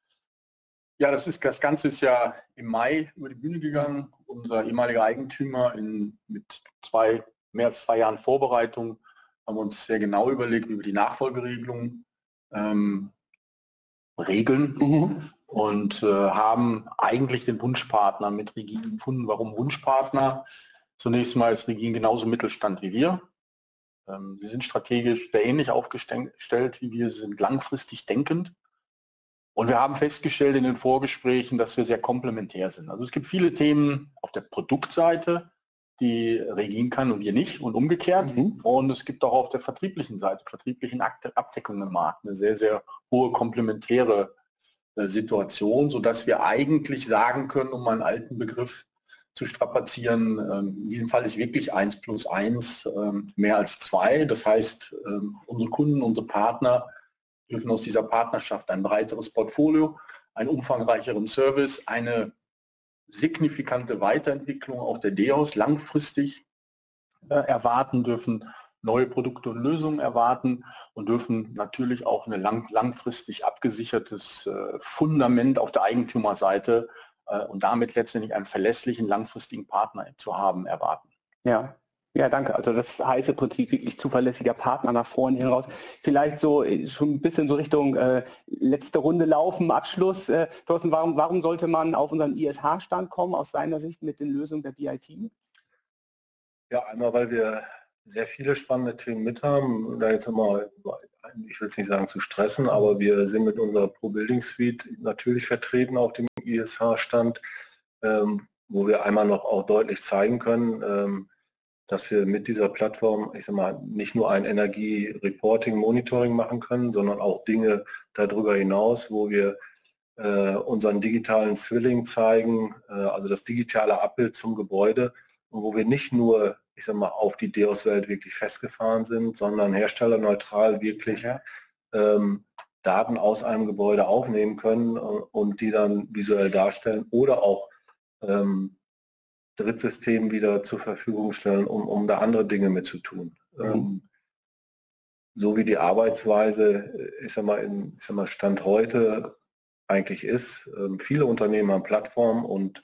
Ja, das, ist, das Ganze ist ja im Mai über die Bühne gegangen. Unser ehemaliger Eigentümer in, mit zwei, mehr als zwei Jahren Vorbereitung haben wir uns sehr genau überlegt, wie wir die Nachfolgeregelung ähm, regeln Mhm. und äh, haben eigentlich den Wunschpartner mit Regin gefunden. Warum Wunschpartner? Zunächst mal ist Regin genauso Mittelstand wie wir. Ähm, sie sind strategisch sehr ähnlich aufgestellt wie wir, sie sind langfristig denkend. Und wir haben festgestellt in den Vorgesprächen, dass wir sehr komplementär sind. Also es gibt viele Themen auf der Produktseite, die Regin kann und wir nicht und umgekehrt. Mhm. Und es gibt auch auf der vertrieblichen Seite, vertrieblichen Abdeckung im Markt, eine sehr, sehr hohe komplementäre äh, Situation, sodass wir eigentlich sagen können, um einen alten Begriff zu strapazieren, ähm, in diesem Fall ist wirklich eins plus eins ähm, mehr als zwei. Das heißt, ähm, unsere Kunden, unsere Partner dürfen aus dieser Partnerschaft ein breiteres Portfolio, einen umfangreicheren Service, eine signifikante Weiterentwicklung auch der D E O S langfristig äh, erwarten, dürfen neue Produkte und Lösungen erwarten und dürfen natürlich auch ein lang, langfristig abgesichertes äh, Fundament auf der Eigentümerseite äh, und damit letztendlich einen verlässlichen, langfristigen Partner zu haben, erwarten. Ja. Ja, danke. Also das heißt im Prinzip wirklich zuverlässiger Partner nach vorne hinaus. Vielleicht so schon ein bisschen so Richtung äh, letzte Runde laufen, Abschluss. Äh, Thorsten, warum, warum sollte man auf unseren I S H-Stand kommen aus seiner Sicht mit den Lösungen der B I T? Ja, einmal, weil wir sehr viele spannende Themen mit haben. Da jetzt immer, ich will es nicht sagen zu stressen, aber wir sind mit unserer Pro-Building Suite natürlich vertreten auf dem I S H-Stand, ähm, wo wir einmal noch auch deutlich zeigen können, ähm, dass wir mit dieser Plattform, ich sag mal, nicht nur ein Energie-Reporting, Monitoring machen können, sondern auch Dinge darüber hinaus, wo wir äh, unseren digitalen Zwilling zeigen, äh, also das digitale Abbild zum Gebäude, und wo wir nicht nur, ich sag mal, auf die D E O S-Welt wirklich festgefahren sind, sondern herstellerneutral wirklich ja. ähm, Daten aus einem Gebäude aufnehmen können und die dann visuell darstellen oder auch ähm, Drittsystem wieder zur Verfügung stellen, um, um da andere Dinge mit zu tun. Mhm. Ähm, so wie die Arbeitsweise, ich sag mal, in, ich sag mal, Stand heute eigentlich ist. Ähm, viele Unternehmen haben Plattformen und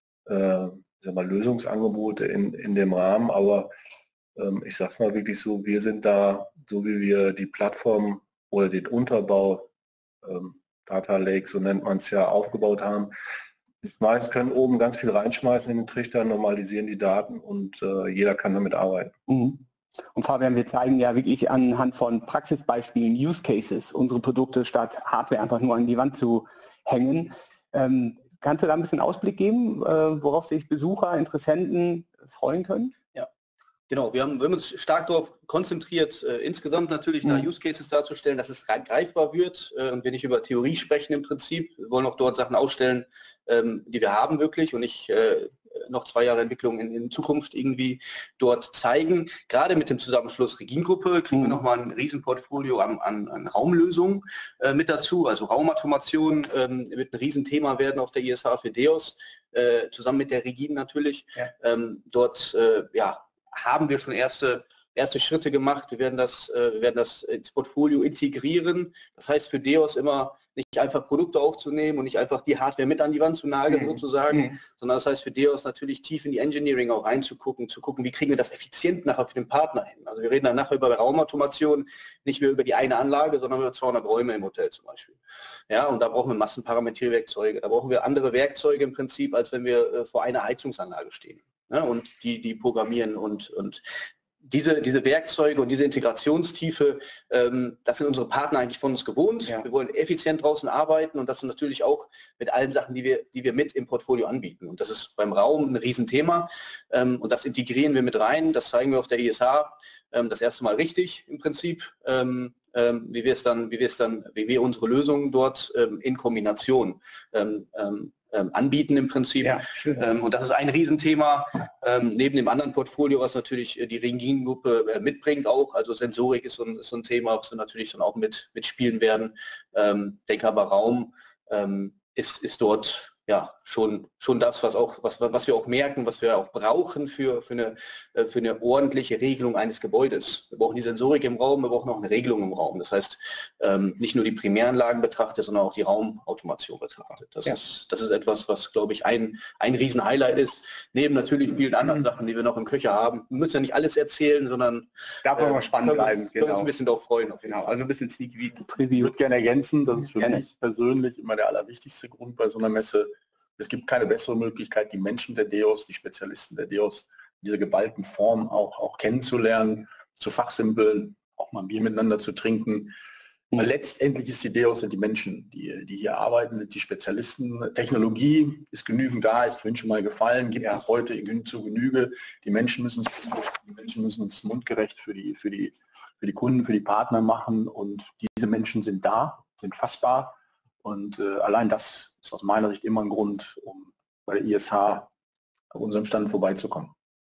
äh, ich sag mal, Lösungsangebote in, in dem Rahmen, aber ähm, ich sag's mal wirklich so, wir sind da, so wie wir die Plattform oder den Unterbau, ähm, Data Lake, so nennt man es ja, aufgebaut haben. Die meisten können oben ganz viel reinschmeißen in den Trichter, normalisieren die Daten und äh, jeder kann damit arbeiten. Mhm. Und Fabian, wir zeigen ja wirklich anhand von Praxisbeispielen, Use Cases, unsere Produkte statt Hardware einfach nur an die Wand zu hängen. Ähm, kannst du da ein bisschen Ausblick geben, äh, worauf sich Besucher, Interessenten freuen können? Ja. Genau, wir haben, wir haben uns stark darauf konzentriert, äh, insgesamt natürlich mhm. da Use Cases darzustellen, dass es greifbar wird äh, und wir nicht über Theorie sprechen im Prinzip. Wir wollen auch dort Sachen ausstellen, ähm, die wir haben wirklich und nicht äh, noch zwei Jahre Entwicklung in, in Zukunft irgendwie dort zeigen. Gerade mit dem Zusammenschluss Regin-Gruppe kriegen mhm. wir nochmal ein Riesenportfolio an, an, an Raumlösungen äh, mit dazu. Also Raumautomation ähm, wird ein Riesenthema werden auf der I S H für D E O S, äh, zusammen mit der Regin natürlich. Ja. Ähm, dort äh, ja, haben wir schon erste, erste Schritte gemacht. Wir werden das, äh, wir werden das ins Portfolio integrieren. Das heißt für D E O S immer nicht einfach Produkte aufzunehmen und nicht einfach die Hardware mit an die Wand zu nageln mhm. sozusagen, mhm. sondern das heißt für D E O S natürlich tief in die Engineering auch reinzugucken, zu gucken, wie kriegen wir das effizient nachher für den Partner hin. Also wir reden dann nachher über Raumautomation, nicht mehr über die eine Anlage, sondern über zweihundert Räume im Hotel zum Beispiel. Ja, und da brauchen wir Massenparametrierwerkzeuge, da brauchen wir andere Werkzeuge im Prinzip, als wenn wir äh, vor einer Heizungsanlage stehen. Ja, und die, die programmieren und, und diese, diese Werkzeuge und diese Integrationstiefe, ähm, das sind unsere Partner eigentlich von uns gewohnt. Ja. Wir wollen effizient draußen arbeiten und das sind natürlich auch mit allen Sachen, die wir, die wir mit im Portfolio anbieten. Und das ist beim Raum ein Riesenthema ähm, und das integrieren wir mit rein. Das zeigen wir auf der I S H ähm, das erste Mal richtig im Prinzip. Ähm, ähm, wie wir es dann, wie wir es dann, wie wir unsere Lösungen dort ähm, in Kombination ähm, ähm, anbieten im Prinzip. Ja, ähm, und das ist ein Riesenthema, ähm, neben dem anderen Portfolio, was natürlich die Regin-Gruppe äh, mitbringt auch. Also Sensorik ist so ein, ist so ein Thema, was wir natürlich dann auch mit mitspielen werden. Ähm, denke aber Raum ähm, ist, ist dort ja schon schon das, was auch was was wir auch merken, was wir auch brauchen für für eine für eine ordentliche Regelung eines Gebäudes. Wir brauchen die Sensorik im Raum, wir brauchen auch eine Regelung im Raum. Das heißt, ähm, nicht nur die Primäranlagen betrachtet, sondern auch die Raumautomation betrachtet. Das ja. ist das ist etwas, was glaube ich ein ein riesen Highlight ist. Neben natürlich vielen anderen mhm. Sachen, die wir noch im Köcher haben. Wir müssen ja nicht alles erzählen, sondern darf man äh, mal spannend können bleiben. Uns, genau. Können uns ein bisschen darauf freuen. Auf jeden genau. Fall. Also ein bisschen Sneak Preview. Ich würde gerne ergänzen, das ist für gerne. mich persönlich immer der allerwichtigste Grund bei so einer Messe. Es gibt keine bessere Möglichkeit, die Menschen der D E O S, die Spezialisten der D E O S in dieser geballten Form auch, auch kennenzulernen, zu fachsimpeln, auch mal ein Bier miteinander zu trinken. Mhm. Weil letztendlich ist die D E O S, sind die Menschen, die, die hier arbeiten, sind die Spezialisten. Technologie ist genügend da, ist vorhin schon mal gefallen, gibt ja. es heute zu Genüge. Die Menschen müssen es, die Menschen müssen es mundgerecht für die, für die, für die Kunden, für die Partner machen und diese Menschen sind da, sind fassbar. Und äh, allein das ist aus meiner Sicht immer ein Grund, um bei der I S H auf unserem Stand vorbeizukommen.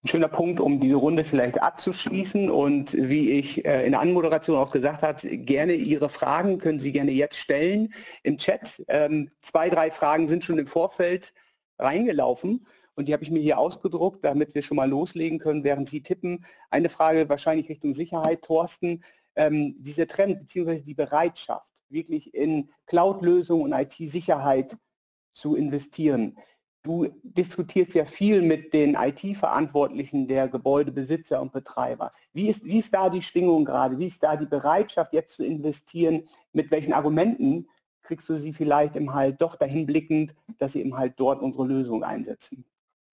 Ein schöner Punkt, um diese Runde vielleicht abzuschließen und wie ich äh, in der Anmoderation auch gesagt habe, gerne Ihre Fragen können Sie gerne jetzt stellen im Chat. Ähm, zwei, drei Fragen sind schon im Vorfeld reingelaufen und die habe ich mir hier ausgedruckt, damit wir schon mal loslegen können, während Sie tippen. Eine Frage wahrscheinlich Richtung Sicherheit, Thorsten. Ähm, dieser Trend bzw. die Bereitschaft, wirklich in Cloud-Lösungen und I T-Sicherheit zu investieren. Du diskutierst ja viel mit den I T-Verantwortlichen der Gebäudebesitzer und Betreiber. Wie ist, wie ist da die Schwingung gerade? Wie ist da die Bereitschaft, jetzt zu investieren? Mit welchen Argumenten kriegst du sie vielleicht im halt doch dahin blickend, dass sie eben halt dort unsere Lösung einsetzen?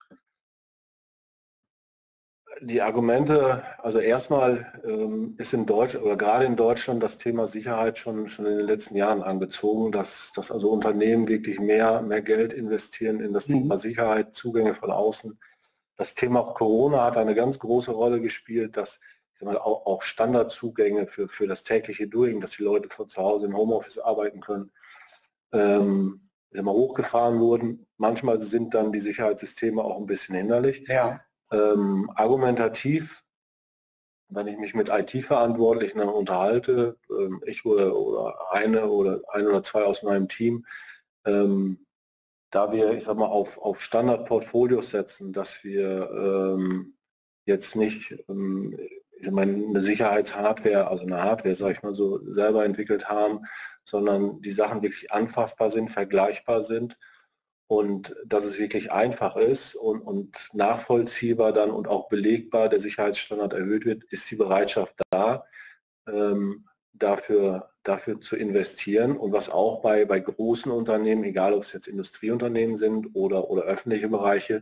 Die Argumente, also erstmal ähm, ist in Deutschland oder gerade in Deutschland das Thema Sicherheit schon, schon in den letzten Jahren angezogen, dass, dass also Unternehmen wirklich mehr, mehr Geld investieren in das mhm. Thema Sicherheit, Zugänge von außen. Das Thema Corona hat eine ganz große Rolle gespielt, dass ich sag mal, auch, auch Standardzugänge für, für das tägliche Doing, dass die Leute von zu Hause im Homeoffice arbeiten können, ähm, ich sag mal, hochgefahren wurden. Manchmal sind dann die Sicherheitssysteme auch ein bisschen hinderlich. Ja. Ähm, argumentativ, wenn ich mich mit I T-Verantwortlichen unterhalte, ähm, ich oder, oder eine oder ein oder zwei aus meinem Team, ähm, da wir, ich sag mal, auf, auf Standardportfolios setzen, dass wir ähm, jetzt nicht ähm, ich sag mal, eine Sicherheitshardware, also eine Hardware, sage ich mal so, selber entwickelt haben, sondern die Sachen wirklich anfassbar sind, vergleichbar sind. Und dass es wirklich einfach ist und, und nachvollziehbar dann und auch belegbar der Sicherheitsstandard erhöht wird, ist die Bereitschaft da, ähm, dafür, dafür zu investieren. Und was auch bei, bei großen Unternehmen, egal ob es jetzt Industrieunternehmen sind oder, oder öffentliche Bereiche,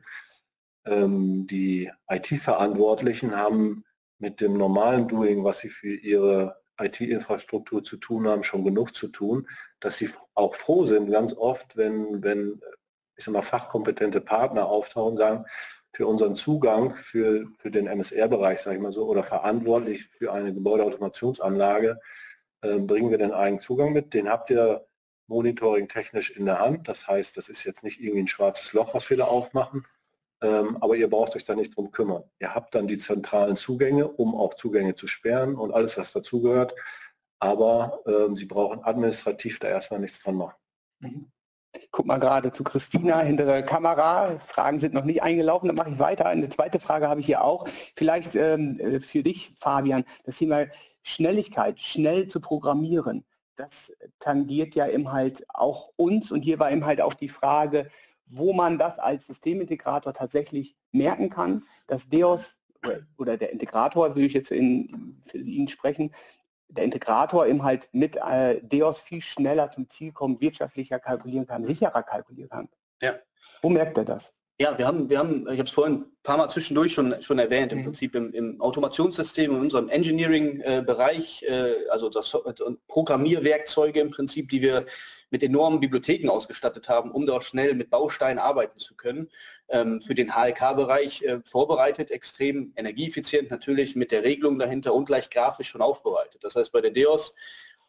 ähm, die I T-Verantwortlichen haben mit dem normalen Doing, was sie für ihre I T-Infrastruktur zu tun haben, schon genug zu tun, dass sie auch froh sind, ganz oft, wenn, wenn ich sag mal, fachkompetente Partner auftauchen und sagen, für unseren Zugang für, für den M S R-Bereich, sage ich mal so, oder verantwortlich für eine Gebäudeautomationsanlage, äh, bringen wir den eigenen Zugang mit. Den habt ihr monitoring-technisch in der Hand. Das heißt, das ist jetzt nicht irgendwie ein schwarzes Loch, was wir da aufmachen, ähm, aber ihr braucht euch da nicht drum kümmern. Ihr habt dann die zentralen Zugänge, um auch Zugänge zu sperren und alles, was dazugehört, aber ähm, sie brauchen administrativ da erstmal nichts dran machen. Mhm. Ich gucke mal gerade zu Christina hinter der Kamera. Fragen sind noch nicht eingelaufen, dann mache ich weiter. Eine zweite Frage habe ich hier auch. Vielleicht ähm, für dich, Fabian, das Thema Schnelligkeit, schnell zu programmieren. Das tangiert ja eben halt auch uns. Und hier war eben halt auch die Frage, wo man das als Systemintegrator tatsächlich merken kann, dass D E O S oder der Integrator, würde ich jetzt in, für ihn sprechen, der Integrator eben halt mit äh, D E O S viel schneller zum Ziel kommt, wirtschaftlicher kalkulieren kann, sicherer kalkulieren kann. Ja. Wo merkt er das? Ja, wir haben, wir haben, ich habe es vorhin ein paar Mal zwischendurch schon, schon erwähnt, im mhm. Prinzip im, im Automationssystem, in unserem Engineering-Bereich, äh, also das Programmierwerkzeuge im Prinzip, die wir mit enormen Bibliotheken ausgestattet haben, um dort schnell mit Bausteinen arbeiten zu können. Ähm, für den H L K-Bereich äh, vorbereitet, extrem energieeffizient natürlich mit der Regelung dahinter und gleich grafisch schon aufbereitet. Das heißt, bei der D E O S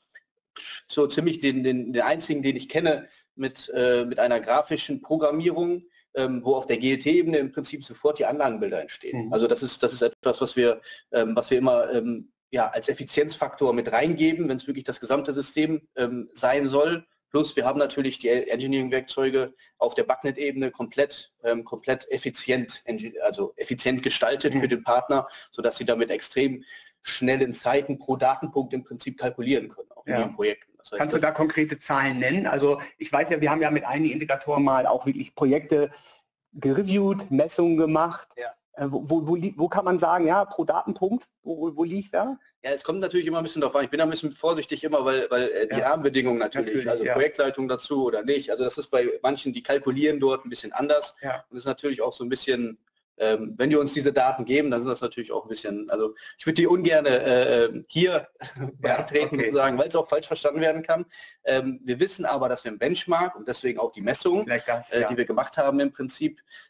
so ziemlich den, den, den einzigen, den ich kenne, mit, äh, mit einer grafischen Programmierung, ähm, wo auf der G L T-Ebene im Prinzip sofort die Anlagenbilder entstehen. Mhm. Also das ist, das ist etwas, was wir, ähm, was wir immer ähm, ja, als Effizienzfaktor mit reingeben, wenn es wirklich das gesamte System ähm, sein soll. Plus wir haben natürlich die Engineering-Werkzeuge auf der Backnet-Ebene komplett, ähm, komplett effizient, also effizient gestaltet mhm. für den Partner, sodass sie damit extrem schnellen Zeiten pro Datenpunkt im Prinzip kalkulieren können, auch in ja. ihren Projekten. Das heißt, kannst du da konkrete Zahlen nennen? Also ich weiß ja, wir haben ja mit einigen Integratoren mal auch wirklich Projekte gereviewt, Messungen gemacht. Ja. Wo, wo, wo, wo kann man sagen, ja, pro Datenpunkt, wo, wo liegt da? Ja, es kommt natürlich immer ein bisschen darauf an. Ich bin da ein bisschen vorsichtig immer, weil, weil äh, die ja. Rahmenbedingungen natürlich, natürlich also ja. Projektleitung dazu oder nicht. Also das ist bei manchen, die kalkulieren dort ein bisschen anders. Ja. Und das ist natürlich auch so ein bisschen, ähm, wenn die uns diese Daten geben, dann sind das natürlich auch ein bisschen, also ich würde die ungern äh, hier beitreten, ja, okay. sozusagen, weil es auch falsch verstanden werden kann. Ähm, wir wissen aber, dass wir im Benchmark und deswegen auch die Messungen, das, äh, ja. die wir gemacht haben im Prinzip,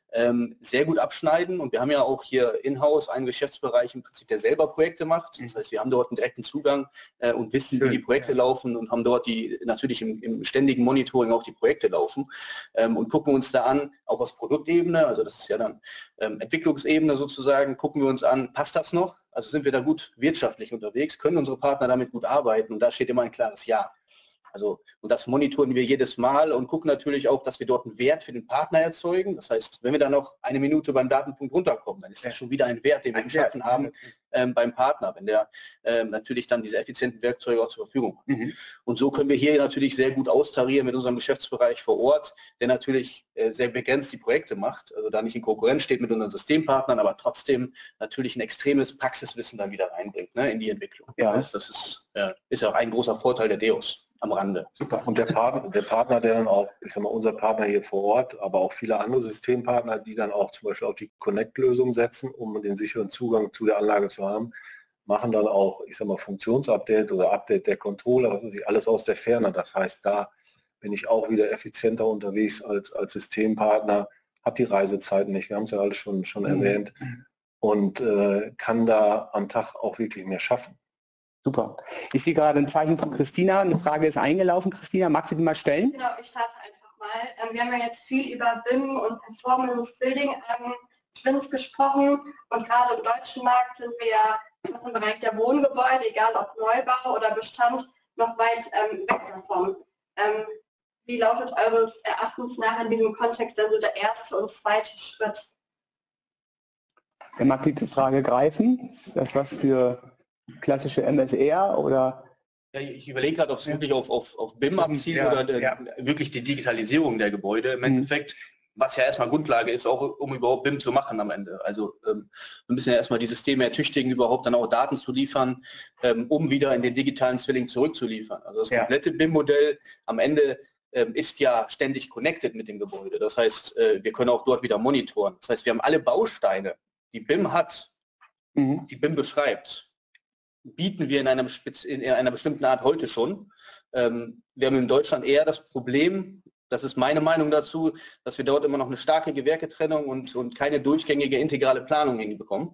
ähm, sehr gut abschneiden. Und wir haben ja auch hier in-house einen Geschäftsbereich im Prinzip, der selber Projekte macht. Das heißt, wir haben dort einen direkten Zugang äh, und wissen, Schön, wie die Projekte ja. laufen und haben dort die natürlich im, im ständigen Monitoring auch die Projekte laufen ähm, und gucken uns da an, auch aus Produktebene, also das ist ja dann ähm, Entwicklungsebene sozusagen, gucken wir uns an, passt das noch? Also sind wir da gut wirtschaftlich unterwegs, können unsere Partner damit gut arbeiten und da steht immer ein klares Ja. Also, und das monitoren wir jedes Mal und gucken natürlich auch, dass wir dort einen Wert für den Partner erzeugen. Das heißt, wenn wir da noch eine Minute beim Datenpunkt runterkommen, dann ist das schon wieder ein Wert, den wir geschaffen haben ähm, beim Partner, wenn der ähm, natürlich dann diese effizienten Werkzeuge auch zur Verfügung hat. Mhm. Und so können wir hier natürlich sehr gut austarieren mit unserem Geschäftsbereich vor Ort, der natürlich äh, sehr begrenzt die Projekte macht, also da nicht in Konkurrenz steht mit unseren Systempartnern, aber trotzdem natürlich ein extremes Praxiswissen dann wieder reinbringt, ne, in die Entwicklung. Ja. Das heißt, das ist, äh, ist ja auch ein großer Vorteil der Deos. Am Rande. Super. Und der Partner, der Partner, der dann auch, ich sag mal, unser Partner hier vor Ort, aber auch viele andere Systempartner, die dann auch zum Beispiel auf die Connect-Lösung setzen, um den sicheren Zugang zu der Anlage zu haben, machen dann auch, ich sag mal, Funktionsupdate oder Update der Controller, was weiß ich, alles aus der Ferne. Das heißt, da bin ich auch wieder effizienter unterwegs als, als Systempartner, habe die Reisezeiten nicht, wir haben es ja alles schon, schon mhm. erwähnt, und äh, kann da am Tag auch wirklich mehr schaffen. Super. Ich sehe gerade ein Zeichen von Christina. Eine Frage ist eingelaufen. Christina, magst du die mal stellen? Genau, ich starte einfach mal. Wir haben ja jetzt viel über B I M und Performance Building ähm, Twins gesprochen und gerade im deutschen Markt sind wir ja im Bereich der Wohngebäude, egal ob Neubau oder Bestand, noch weit ähm, weg davon. Ähm, wie lautet eures Erachtens nach in diesem Kontext also der erste und zweite Schritt? Wer mag die Frage greifen? Ist das was für klassische M S R oder? Ja, ich überlege gerade, ob es ja. wirklich auf, auf, auf B I M abzielt ja, oder ja. wirklich die Digitalisierung der Gebäude. Im mhm. Endeffekt, was ja erstmal Grundlage ist, auch um überhaupt B I M zu machen am Ende. Also ähm, wir müssen ja erstmal die Systeme ertüchtigen, überhaupt dann auch Daten zu liefern, ähm, um wieder in den digitalen Zwilling zurückzuliefern. Also das komplette ja. B I M-Modell am Ende ähm, ist ja ständig connected mit dem Gebäude. Das heißt, äh, wir können auch dort wieder monitoren. Das heißt, wir haben alle Bausteine, die B I M hat, mhm. die B I M beschreibt, bieten wir in, einem Spez in einer bestimmten Art heute schon. Ähm, wir haben in Deutschland eher das Problem, das ist meine Meinung dazu, dass wir dort immer noch eine starke Gewerketrennung und, und keine durchgängige integrale Planung hinbekommen.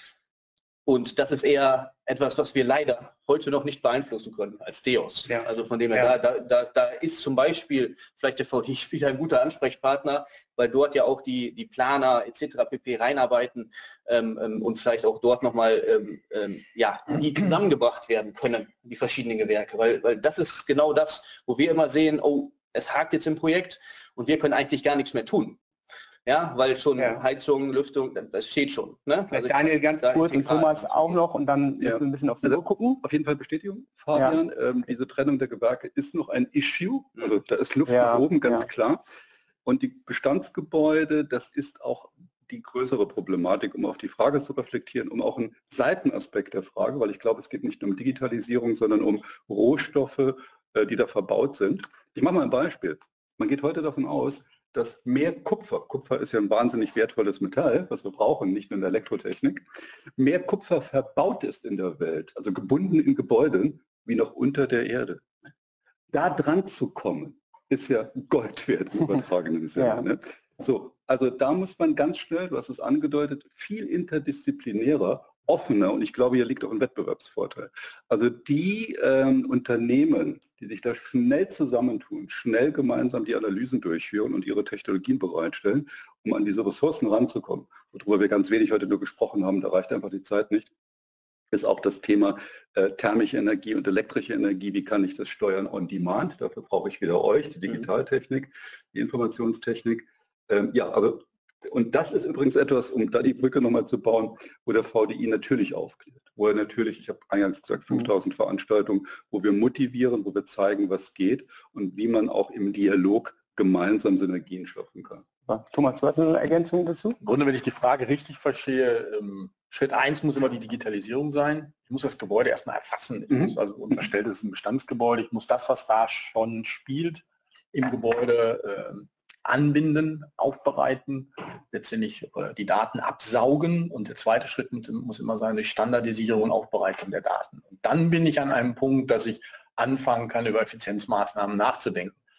Und das ist eher etwas, was wir leider heute noch nicht beeinflussen können als Deos. Ja. Also von dem her, ja. da, da, da ist zum Beispiel vielleicht der V D I wieder ein guter Ansprechpartner, weil dort ja auch die, die Planer et cetera pp. Reinarbeiten ähm, ähm, und vielleicht auch dort nochmal ähm, ähm, ja, die zusammengebracht werden können, die verschiedenen Gewerke. Weil, weil das ist genau das, wo wir immer sehen, oh, es hakt jetzt im Projekt und wir können eigentlich gar nichts mehr tun. Ja, weil schon ja. Heizung, Lüftung, das steht schon. Ne? Also Daniel ganz kurz und Thomas auch noch und dann ja. ein bisschen auf die Uhr gucken. Auf jeden Fall Bestätigung, Fabian. Ja. Ähm, diese Trennung der Gewerke ist noch ein Issue. Also da ist Luft ja. nach oben, ganz ja. klar. Und die Bestandsgebäude, das ist auch die größere Problematik, um auf die Frage zu reflektieren, um auch einen Seitenaspekt der Frage, weil ich glaube, es geht nicht nur um Digitalisierung, sondern um Rohstoffe, äh, die da verbaut sind. Ich mache mal ein Beispiel. Man geht heute davon aus, dass mehr Kupfer, Kupfer ist ja ein wahnsinnig wertvolles Metall, was wir brauchen, nicht nur in der Elektrotechnik, mehr Kupfer verbaut ist in der Welt, also gebunden in Gebäuden, wie noch unter der Erde. Da dran zu kommen, ist ja Gold wert im übertragenen Sinne. Ja. Ne? So, also da muss man ganz schnell, du hast es angedeutet, viel interdisziplinärer, offener, und ich glaube, hier liegt auch ein Wettbewerbsvorteil. Also die ähm, Unternehmen, die sich da schnell zusammentun, schnell gemeinsam die Analysen durchführen und ihre Technologien bereitstellen, um an diese Ressourcen ranzukommen, worüber wir ganz wenig heute nur gesprochen haben, da reicht einfach die Zeit nicht, ist auch das Thema äh, thermische Energie und elektrische Energie. Wie kann ich das steuern on demand? Dafür brauche ich wieder euch, die Digitaltechnik, die Informationstechnik. Ähm, ja, also und das ist übrigens etwas, um da die Brücke nochmal zu bauen, wo der V D I natürlich aufklärt. Wo er natürlich, ich habe eingangs gesagt, fünftausend mhm. Veranstaltungen, wo wir motivieren, wo wir zeigen, was geht und wie man auch im Dialog gemeinsam Synergien schaffen kann. Ja. Thomas, du hast eine Ergänzung dazu? Im Grunde, wenn ich die Frage richtig verstehe, ähm, Schritt eins muss immer die Digitalisierung sein. Ich muss das Gebäude erstmal erfassen. Ich mhm. muss also unterstellt, es ist ein Bestandsgebäude. Ich muss das, was da schon spielt, im Gebäude äh, anbinden, aufbereiten, letztendlich äh, die Daten absaugen, und der zweite Schritt muss immer sein, durch Standardisierung und Aufbereitung der Daten. Und dann bin ich an einem Punkt, dass ich anfangen kann, über Effizienzmaßnahmen nachzudenken.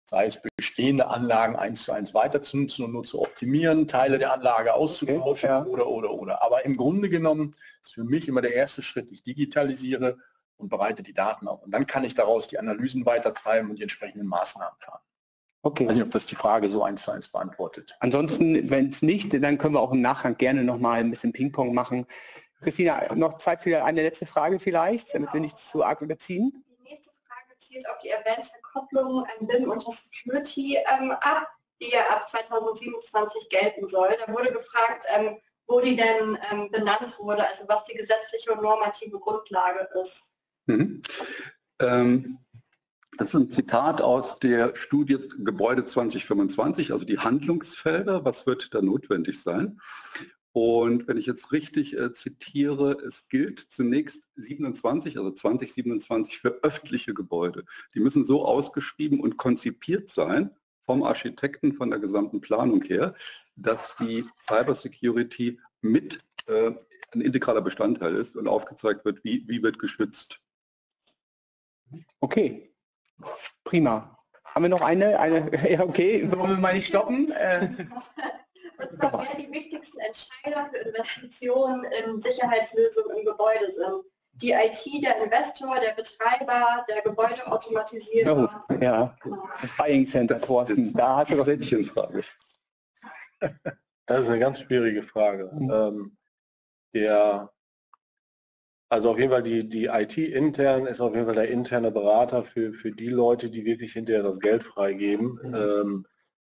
sei es bestehende Anlagen eins zu eins weiter zu nutzen und nur zu optimieren, Teile der Anlage auszutauschen Okay, ja. oder, oder, oder. Aber im Grunde genommen ist für mich immer der erste Schritt, ich digitalisiere und bereite die Daten auf. Und dann kann ich daraus die Analysen weitertreiben und die entsprechenden Maßnahmen fahren. Okay. Ich weiß nicht, ob das die Frage so eins zu eins beantwortet. Ansonsten, wenn es nicht, dann können wir auch im Nachgang gerne noch mal ein bisschen Ping-Pong machen. Christina, noch Zeit für eine letzte Frage vielleicht, damit wir nicht zu arg überziehen? Die nächste Frage zielt auf die erwähnte Kopplung ähm, B I M unter Security ähm, ab, die ja ab zweitausendsiebenundzwanzig gelten soll. Da wurde gefragt, ähm, wo die denn ähm, benannt wurde, also was die gesetzliche und normative Grundlage ist. Mhm. Ähm, das ist ein Zitat aus der Studie Gebäude zwanzig fünfundzwanzig, also die Handlungsfelder, was wird da notwendig sein. Und wenn ich jetzt richtig äh, zitiere, es gilt zunächst siebenundzwanzig, also zwanzig siebenundzwanzig für öffentliche Gebäude. Die müssen so ausgeschrieben und konzipiert sein vom Architekten, von der gesamten Planung her, dass die Cybersecurity mit äh, ein integraler Bestandteil ist und aufgezeigt wird, wie, wie wird geschützt. Okay, prima. Haben wir noch eine? eine ja, okay, wollen wir mal nicht stoppen? Äh, Und zwar, wer die wichtigsten Entscheider für Investitionen in Sicherheitslösungen im Gebäude sind. Die I T, der Investor, der Betreiber, der Gebäudeautomatisierer. oh, ja, das Buying Center, Thorsten, da hast du doch Frage. Das ist eine ganz schwierige Frage. Mhm. Ähm, der, also auf jeden Fall die, die I T intern ist auf jeden Fall der interne Berater für, für die Leute, die wirklich hinterher das Geld freigeben. Mhm. Ähm,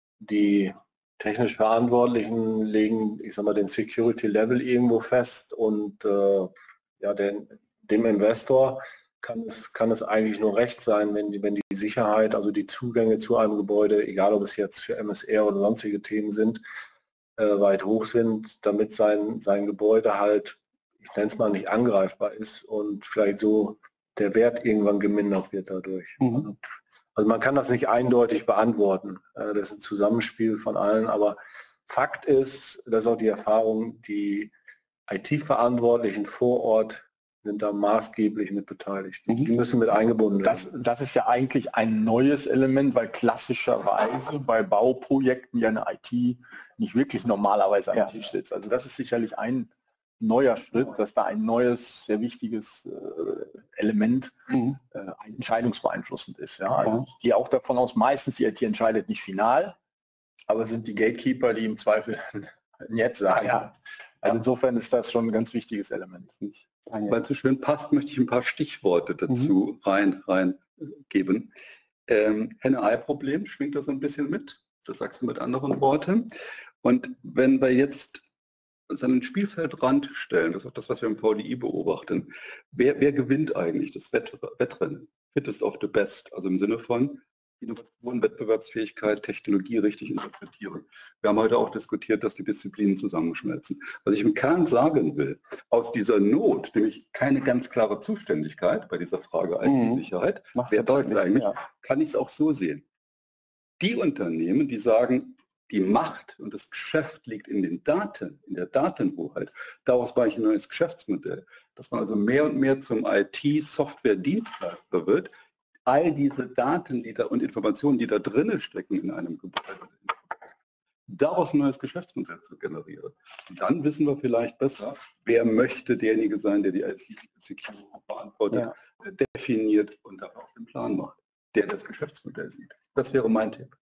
die technisch Verantwortlichen legen, ich sag mal, den Security Level irgendwo fest und äh, ja, den, dem Investor kann es, kann es eigentlich nur recht sein, wenn die, wenn die Sicherheit, also die Zugänge zu einem Gebäude, egal ob es jetzt für M S R oder sonstige Themen sind, äh, weit hoch sind, damit sein, sein Gebäude halt, ich nenne es mal, nicht angreifbar ist und vielleicht so der Wert irgendwann gemindert wird dadurch. Mhm. Also man kann das nicht eindeutig beantworten. Das ist ein Zusammenspiel von allen, aber Fakt ist, das ist auch die Erfahrung, die I T-Verantwortlichen vor Ort sind da maßgeblich mit beteiligt. Mhm. Die müssen mit eingebunden werden. Das, das ist ja eigentlich ein neues Element, weil klassischerweise bei Bauprojekten ja eine I T nicht wirklich normalerweise am Ja. Tisch sitzt. Also das ist sicherlich ein neuer Schritt, dass da ein neues, sehr wichtiges äh, Element Mhm. äh, entscheidungsbeeinflussend ist. Ja. Ja. Also ich gehe auch davon aus, meistens die I T entscheidet nicht final, aber sind die Gatekeeper, die im Zweifel jetzt sagen. Ja. Also insofern ist das schon ein ganz wichtiges Element. Weil es so schön passt, möchte ich ein paar Stichworte dazu mhm. rein, rein geben. Ähm, Henne-Ei-Problem schwingt da so ein bisschen mit. Das sagst du mit anderen Worten. Und wenn wir jetzt uns an den Spielfeldrand stellen, das ist auch das, was wir im V D I beobachten, wer, wer gewinnt eigentlich das Wett, Wettrennen? Fittest of the best, also im Sinne von Innovation, Wettbewerbsfähigkeit, Technologie richtig interpretieren. Wir haben heute auch diskutiert, dass die Disziplinen zusammenschmelzen. Was ich im Kern sagen will, aus dieser Not, nämlich keine ganz klare Zuständigkeit bei dieser Frage I T-Sicherheit, mhm. wer deutlich eigentlich, ja. kann ich es auch so sehen. Die Unternehmen, die sagen, die Macht und das Geschäft liegt in den Daten, in der Datenhoheit, daraus war ich ein neues Geschäftsmodell, dass man also mehr und mehr zum I T-Software-Dienstleister wird, all diese Daten die da, und Informationen, die da drinnen stecken in einem Gebäude, daraus ein neues Geschäftsmodell zu generieren. Und dann wissen wir vielleicht besser, wer möchte derjenige sein, der die I T-Security beantwortet, ja. definiert und auch den Plan macht, der das Geschäftsmodell sieht. Das wäre mein Tipp.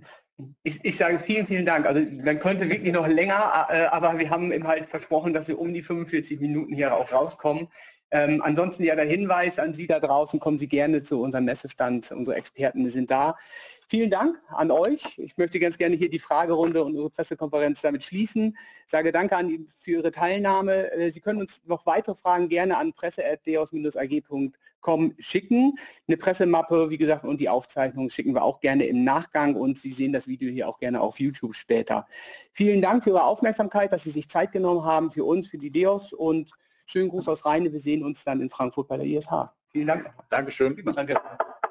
Ich, ich sage vielen, vielen Dank. Also man könnte wirklich noch länger, äh, aber wir haben ihm halt versprochen, dass wir um die fünfundvierzig Minuten hier auch rauskommen. Ähm, ansonsten ja der Hinweis an Sie da draußen, kommen Sie gerne zu unserem Messestand. Unsere Experten sind da. Vielen Dank an euch. Ich möchte ganz gerne hier die Fragerunde und unsere Pressekonferenz damit schließen. Ich sage danke an Ihnen für Ihre Teilnahme. Sie können uns noch weitere Fragen gerne an presse at deos Bindestrich a g punkt com schicken. Eine Pressemappe, wie gesagt, und die Aufzeichnung schicken wir auch gerne im Nachgang und Sie sehen das Video hier auch gerne auf YouTube später. Vielen Dank für Ihre Aufmerksamkeit, dass Sie sich Zeit genommen haben für uns, für die Deos und schönen Gruß aus Rheine. Wir sehen uns dann in Frankfurt bei der I S H. Vielen Dank. Dankeschön. Danke.